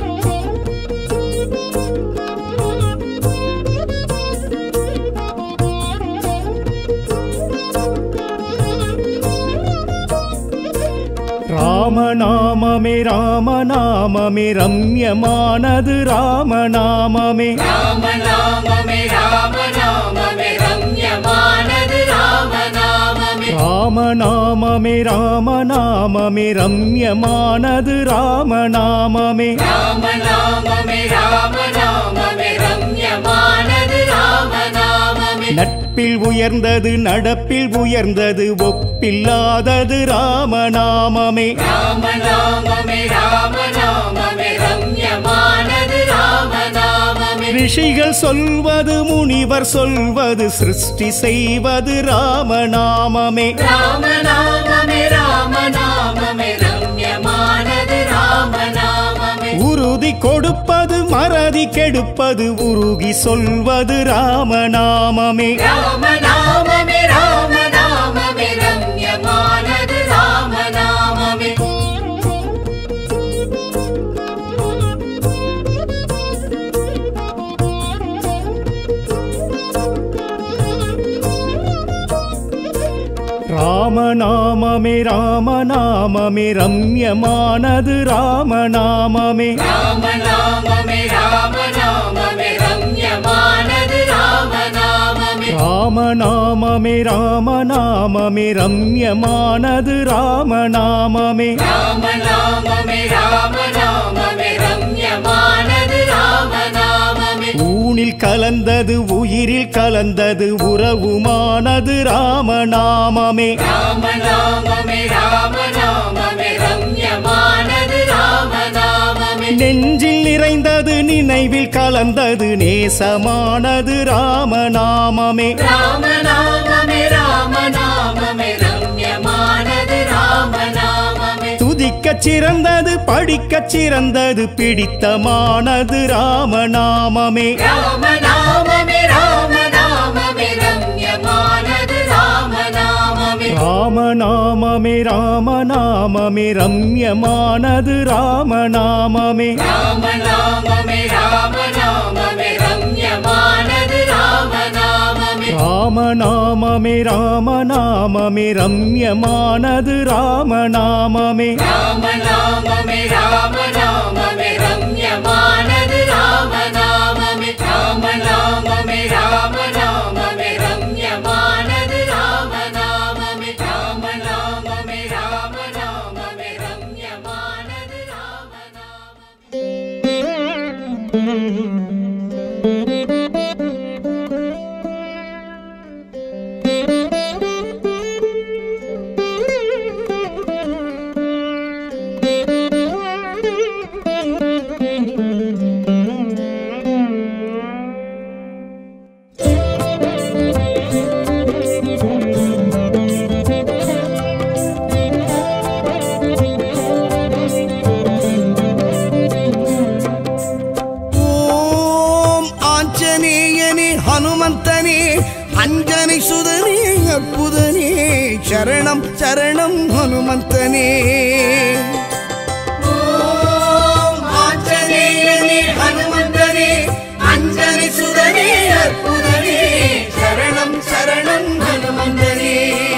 ராமநாமமே ராமநாமமே ரம்யமானது ராமநாமமே ராமநாமமே ராமநாமமே ரம்யமானது ராமநாமமே ராமநாமமே ராமநாமமே ரம்யமானது ராமநாமமே ராமநாமமே ராமநாமமே ரம்யமானது ராமநாமமே நட்பில் உயர்ந்தது நடப்பில் உயர்ந்தது ஒப்பில்லாதது ராமநாமமே ராமநாமமே ராமநாமமே ரம்யமானது ராமநாமமே ரிஷிகள் சொல்வது முனிவர் சொல்வது சிருஷ்டி செய்வது ராமநாமமே ராமநாமமே ராமநாமமே ரம்யமானது ராமநாமமே உறுதி கொடுப்பது மறதி கெடுப்பது உருகி சொல்வது ராமநாமமே ராமநாமமே ராமநாமமே ரம்யமானது ராமநாமமே ராமநாமமே ராமநாமமே ரம்யமானது ராமநாமமே ராமநாமமே ராமநாமமே ரம்யமானது ராமநாமமே ராமநாமமே ராமநாமமே ரம்யமானது ராமநாமமே ராமநாமமே ராமநாமமே ரம்யமானது ராமநாமமே ஊனில் கலந்தது உயிரில் கலந்தது உறவுமானது ராமநாமமே ராமநாமமே ராமநாமமே ரம்யமானது ராமநாமமே நெஞ்சில் நிறைந்தது நினைவில் கலந்தது நேசமானது ராமநாமமே ராமநாமமே ராமநாமமே ரம்யமானது ராமநாமமே துதிக்கச் சிறந்தது படிக்கச் சிறந்தது பிடித்தமானது ராமநாமமே ராமநாமமே ராமநாமமே ரம்யமானது ராமநாமமே ராமநாமமே ராமநாமமே ரம்யமானது ராமநாமமே ராமநாமமே ராமநாமமே ரம்யமானது ராமநாமமே ராமநாமமே ராமநாமமே ரம்யமானது ராமநாமமே ராமநாமமே ராமநாமமே ரம்யமானது ராமநாமமே ராமநாமமே ராமநாமமே ரம்யமானது ராமநாமமே ராமநாமமே ராமநாமமே ரம்யமானது ராமநாமமே அஞ்சனை சுதனே அற்புதனே சரணம் சரணம் ஹனுமந்தனே ஓம் ஆஞ்சநேயனே ஹனுமந்தனே அஞ்சனை சுதனே அற்புதனே சரணம் சரணம் ஹனுமந்தனே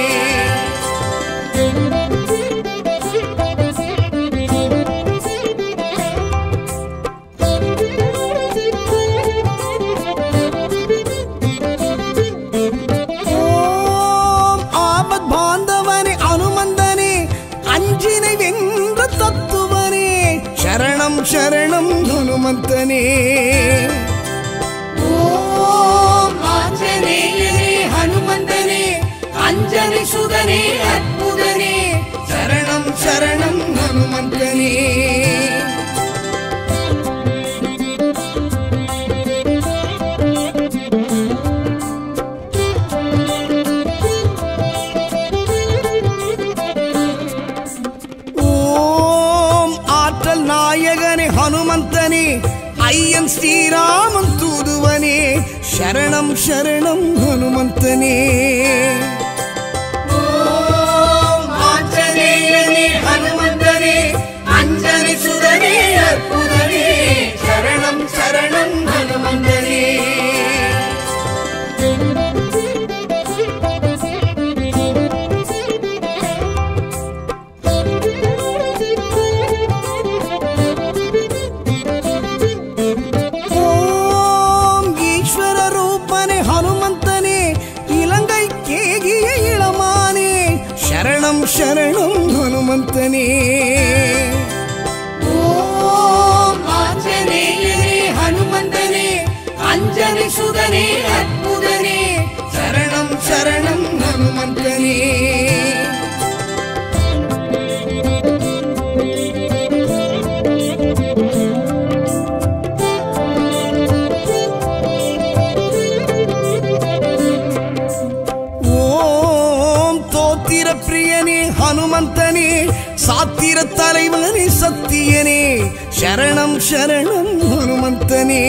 சரணம் ஹனுமந்தனே ஓம் ஆஞ்சநேயனே ஹனுமந்தனே அஞ்சனை சுதனே அற்புதனே சரணம் சரணம் ஹனுமந்தனே நாயகனே ஹனுமந்தனே ஐயன் ஸ்ரீராமன் தூதுவனே சரணம் சரணம் ஹனுமந்தனே ஓம் ஆஞ்சநேயனே ஹனுமந்தனே அஞ்சனை சுதனே அற்புதனே சரணம் சரணம் ஹனுமந்தனே சரணம் ஹனுமந்தனே ஓம் ஆஞ்சநேயனே ஹனுமந்தனே அஞ்சனை சுதனே அற்புதனே சரணம் சரணம் ஹனுமந்தனே பிரியனே ஹனுமந்தனே சாத்திர தலைவனே சத்தியனே சரணம் சரணம் ஹனுமந்தனே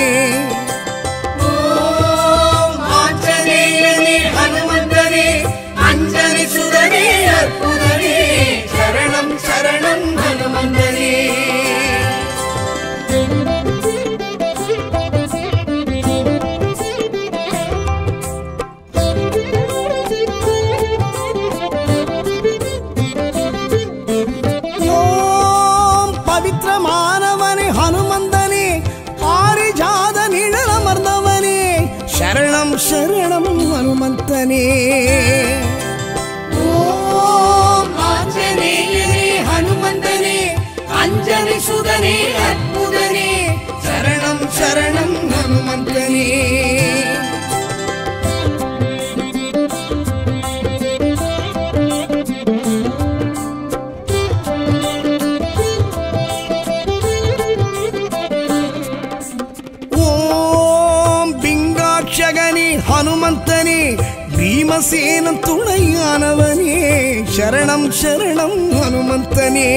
ஓம் ஆஞ்சநேயனே ஹனுமந்தனே அஞ்சனை சுதனே அற்புதனே சரணம் சரணம் ஹனுமந்தனே சரணம் சரணம் ஹனுமந்தனே ஓம் ஆஞ்சநேயனே ஹனுமந்தனே அஞ்சனை சுதனே அற்புதனே சரணம் சரணம் ஹனுமந்தனே ஹனுமந்தனே பீமசேனன் துணையானவனே சரணம் சரணம் ஹனுமந்தனே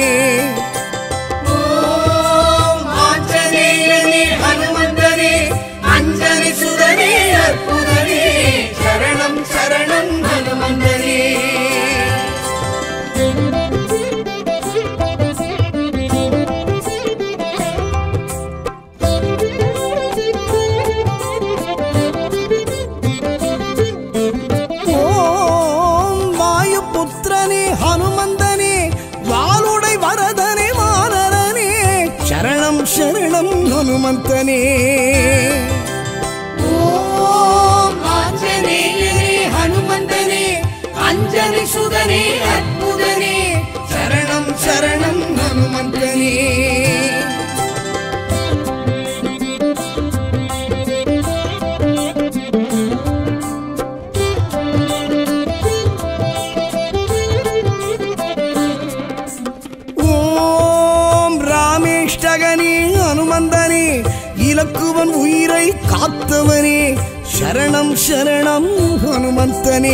ஓம் ஆஞ்சநேயனே ஹனுமந்தனே அஞ்சனை சுதனே அற்புதனே சரணம் சரணம் ஹனுமந்தனே சரணம் ஹனுமந்தனே ஓம் ஆஞ்சநேயனே ஹனுமந்தனே அஞ்சனை சுதனே அற்புதனே சரணம் சரணம் ஹனுமந்தனே ஹனுமந்தனே இலக்குவன் உயிரை காத்தவனே சரணம் சரணம் ஹனுமந்தனே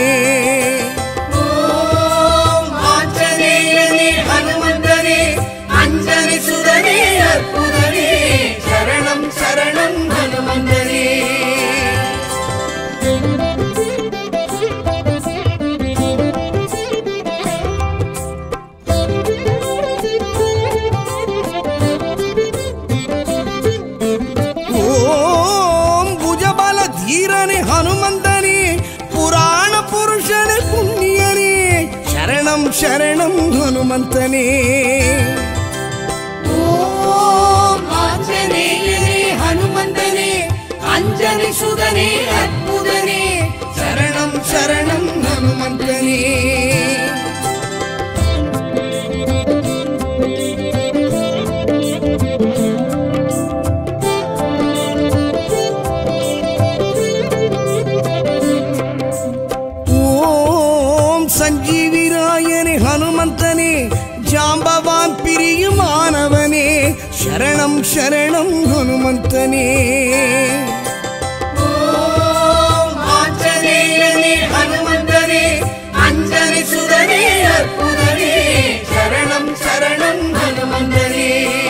ஓம் ஆஞ்சநேயனே ஹனுமந்தனே அஞ்சனை சுதனே அற்புதனே சரணம் சரணம் ஹனுமந்தனே சரணம் ஹனுமந்தனே ஓம் ஆஞ்சநேயனே ஹனுமந்தனே அஞ்சனி சுதனே அற்புதனே சரணம் சரணம் ஹனுமந்தனே சஞ்சீவிராயனே ஹனுமந்தனே ஜாம்பவான் பிரியுமானவனே சரணம் சரணம் ஹனுமந்தனே ஓம் ஆஞ்சநேயனே ஹனுமந்தனே அஞ்சனி சுதனே அற்புதனே சரணம் சரணம் ஹனுமந்தனே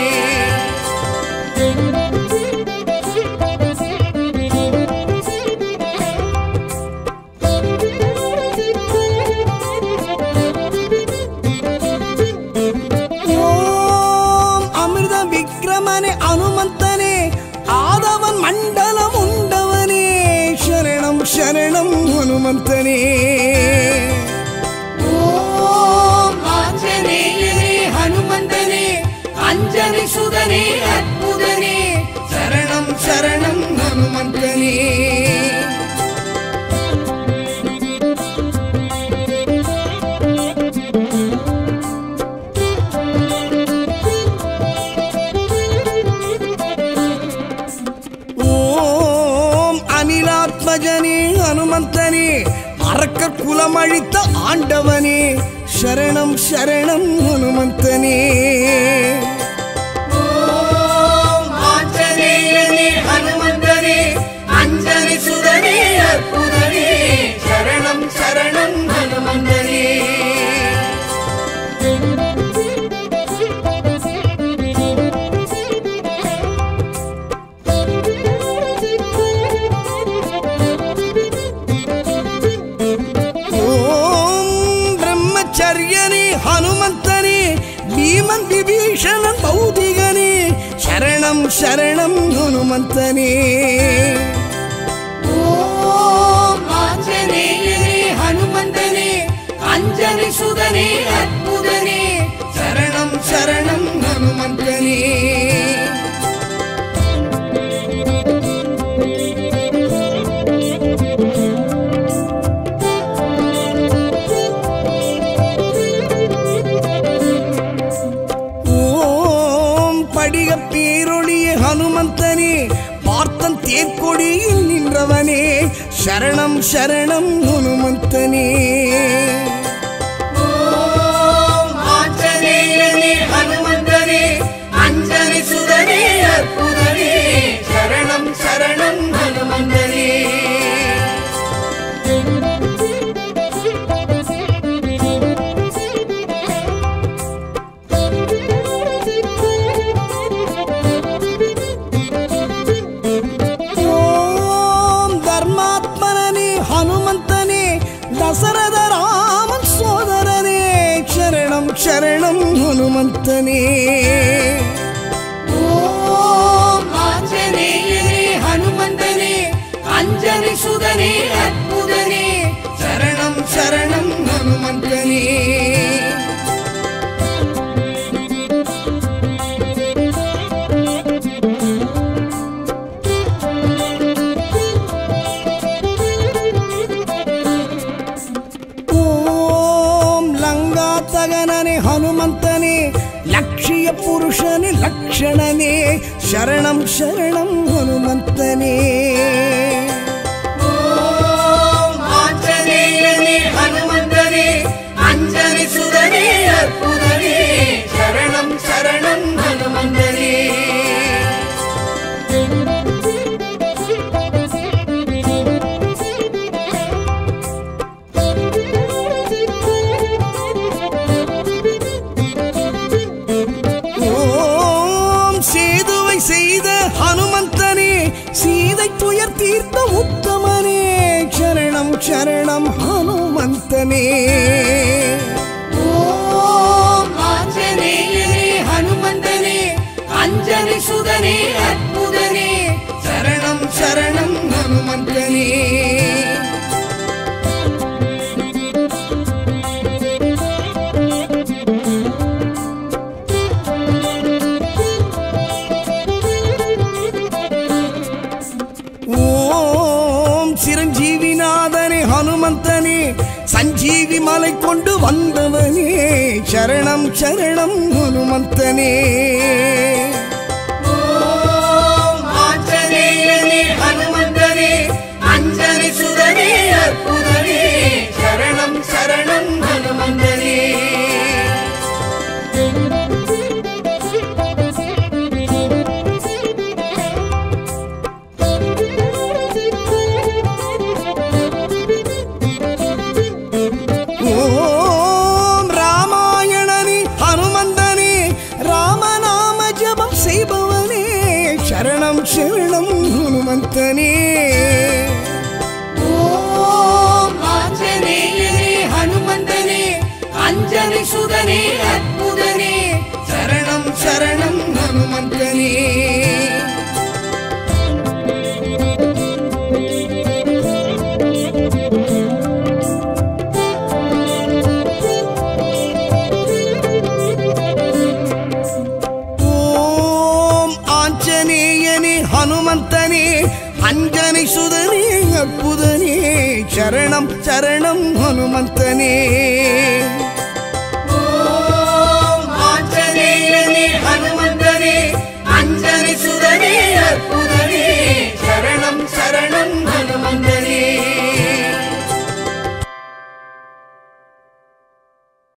ஹனுமந்தனே ஆதவன் மண்டலம் உண்டவனே சரணம் சரணம் ஹனுமந்தனே ஓம் ஆஞ்சநேயனே ஹனுமந்தனே அஞ்சனி சுதனே அற்புதனே சரணம் சரணம் ஹனுமந்தனே அனிலாத்மஜனே ஹனுமந்தனே அரக்கர் குலமழித்த ஆண்டவனே சரணம் சரணம் ஹனுமந்தனே ஓம் ஆஞ்சநேயனே ஹனுமந்தனே அஞ்சனி சுதனே அற்புதனே சரணம் சரணம் ஹனுமந்தனே சரியனே ஹனுமந்தனே பீமன் விபீஷணன் பௌதிகனே சரணம் சரணம் ஹனுமந்தனே ஓம் ஆஞ்சநேயனே ஹனுமந்தனே அஞ்சனி சுதனே அற்புதனே சரணம் சரணம் ஹனுமந்தனே படிக பேரொழிய ஹனுமந்தனே பார்த்தன் தேர்கொடியில் நின்றவனே சரணம் சரணம் ஹனுமந்தனே ஓம் ஆஞ்சநேயனே ஹனுமந்தனே அஞ்சனி சுதனே அற்புதனே சரணம் சரணம் ஹனுமந்தனே தசரத ராமன் சோதரனே சரணம் சரணம் ஹனுமந்தனே ஓம் ஆஞ்சநேயனே ஹனுமந்தனே அஞ்சனி சுதனே அற்புதனே சரணம் சரணம் ஹனுமந்தனே தகனனே ஹனுமந்தனே லட்சிய புருஷனே லக்ஷணனே சரணம் சரணம் ஹனுமந்தனே ஓம் ஆஞ்சநேயனே ஹனுமந்தனே அஞ்சனி சுதனே அற்புதனே சரணம் சரணம் ஹனுமந்தனே சேதுவை செய்த ஹனுமந்தனே சீதை துயர் தீர்த்த உத்தமனே சரணம் சரணம் ஹனுமந்தனே ஓம் ஆஞ்சநேயனே ஹனுமந்தனே அஞ்சனி சுதனே அற்புதனே சரணம் சரணம் ஹனுமந்தனே சஞ்சீவி மலை கொண்டு வந்தவனே சரணம் சரணம் ஹனுமந்தனே ஓம் ஆஞ்சநேயனே ஹனுமந்தனே அஞ்சனி சுதனே அற்புதனே சரணம் சரணம் ஹனுமந்தனே ஓம் ராமாயணனே ஹனுமந்தனே ராமநாம ஜபம் செய்பவனே சரணம் சரணம் ஹனுமந்தனே ஓம் ஆஞ்சநேயனே ஹனுமந்தனே அஞ்சனி சுதனே அற்புதனே சரணம் சரணம் ஹனுமந்தனே ஓம் ஆஞ்சநேயனே ஹனுமந்தனே அஞ்சனை சுதனே அற்புதனே சரணம் சரணம் ஹனுமந்தனே ஓம் ஆஞ்சநேயனே ஹனுமந்தனே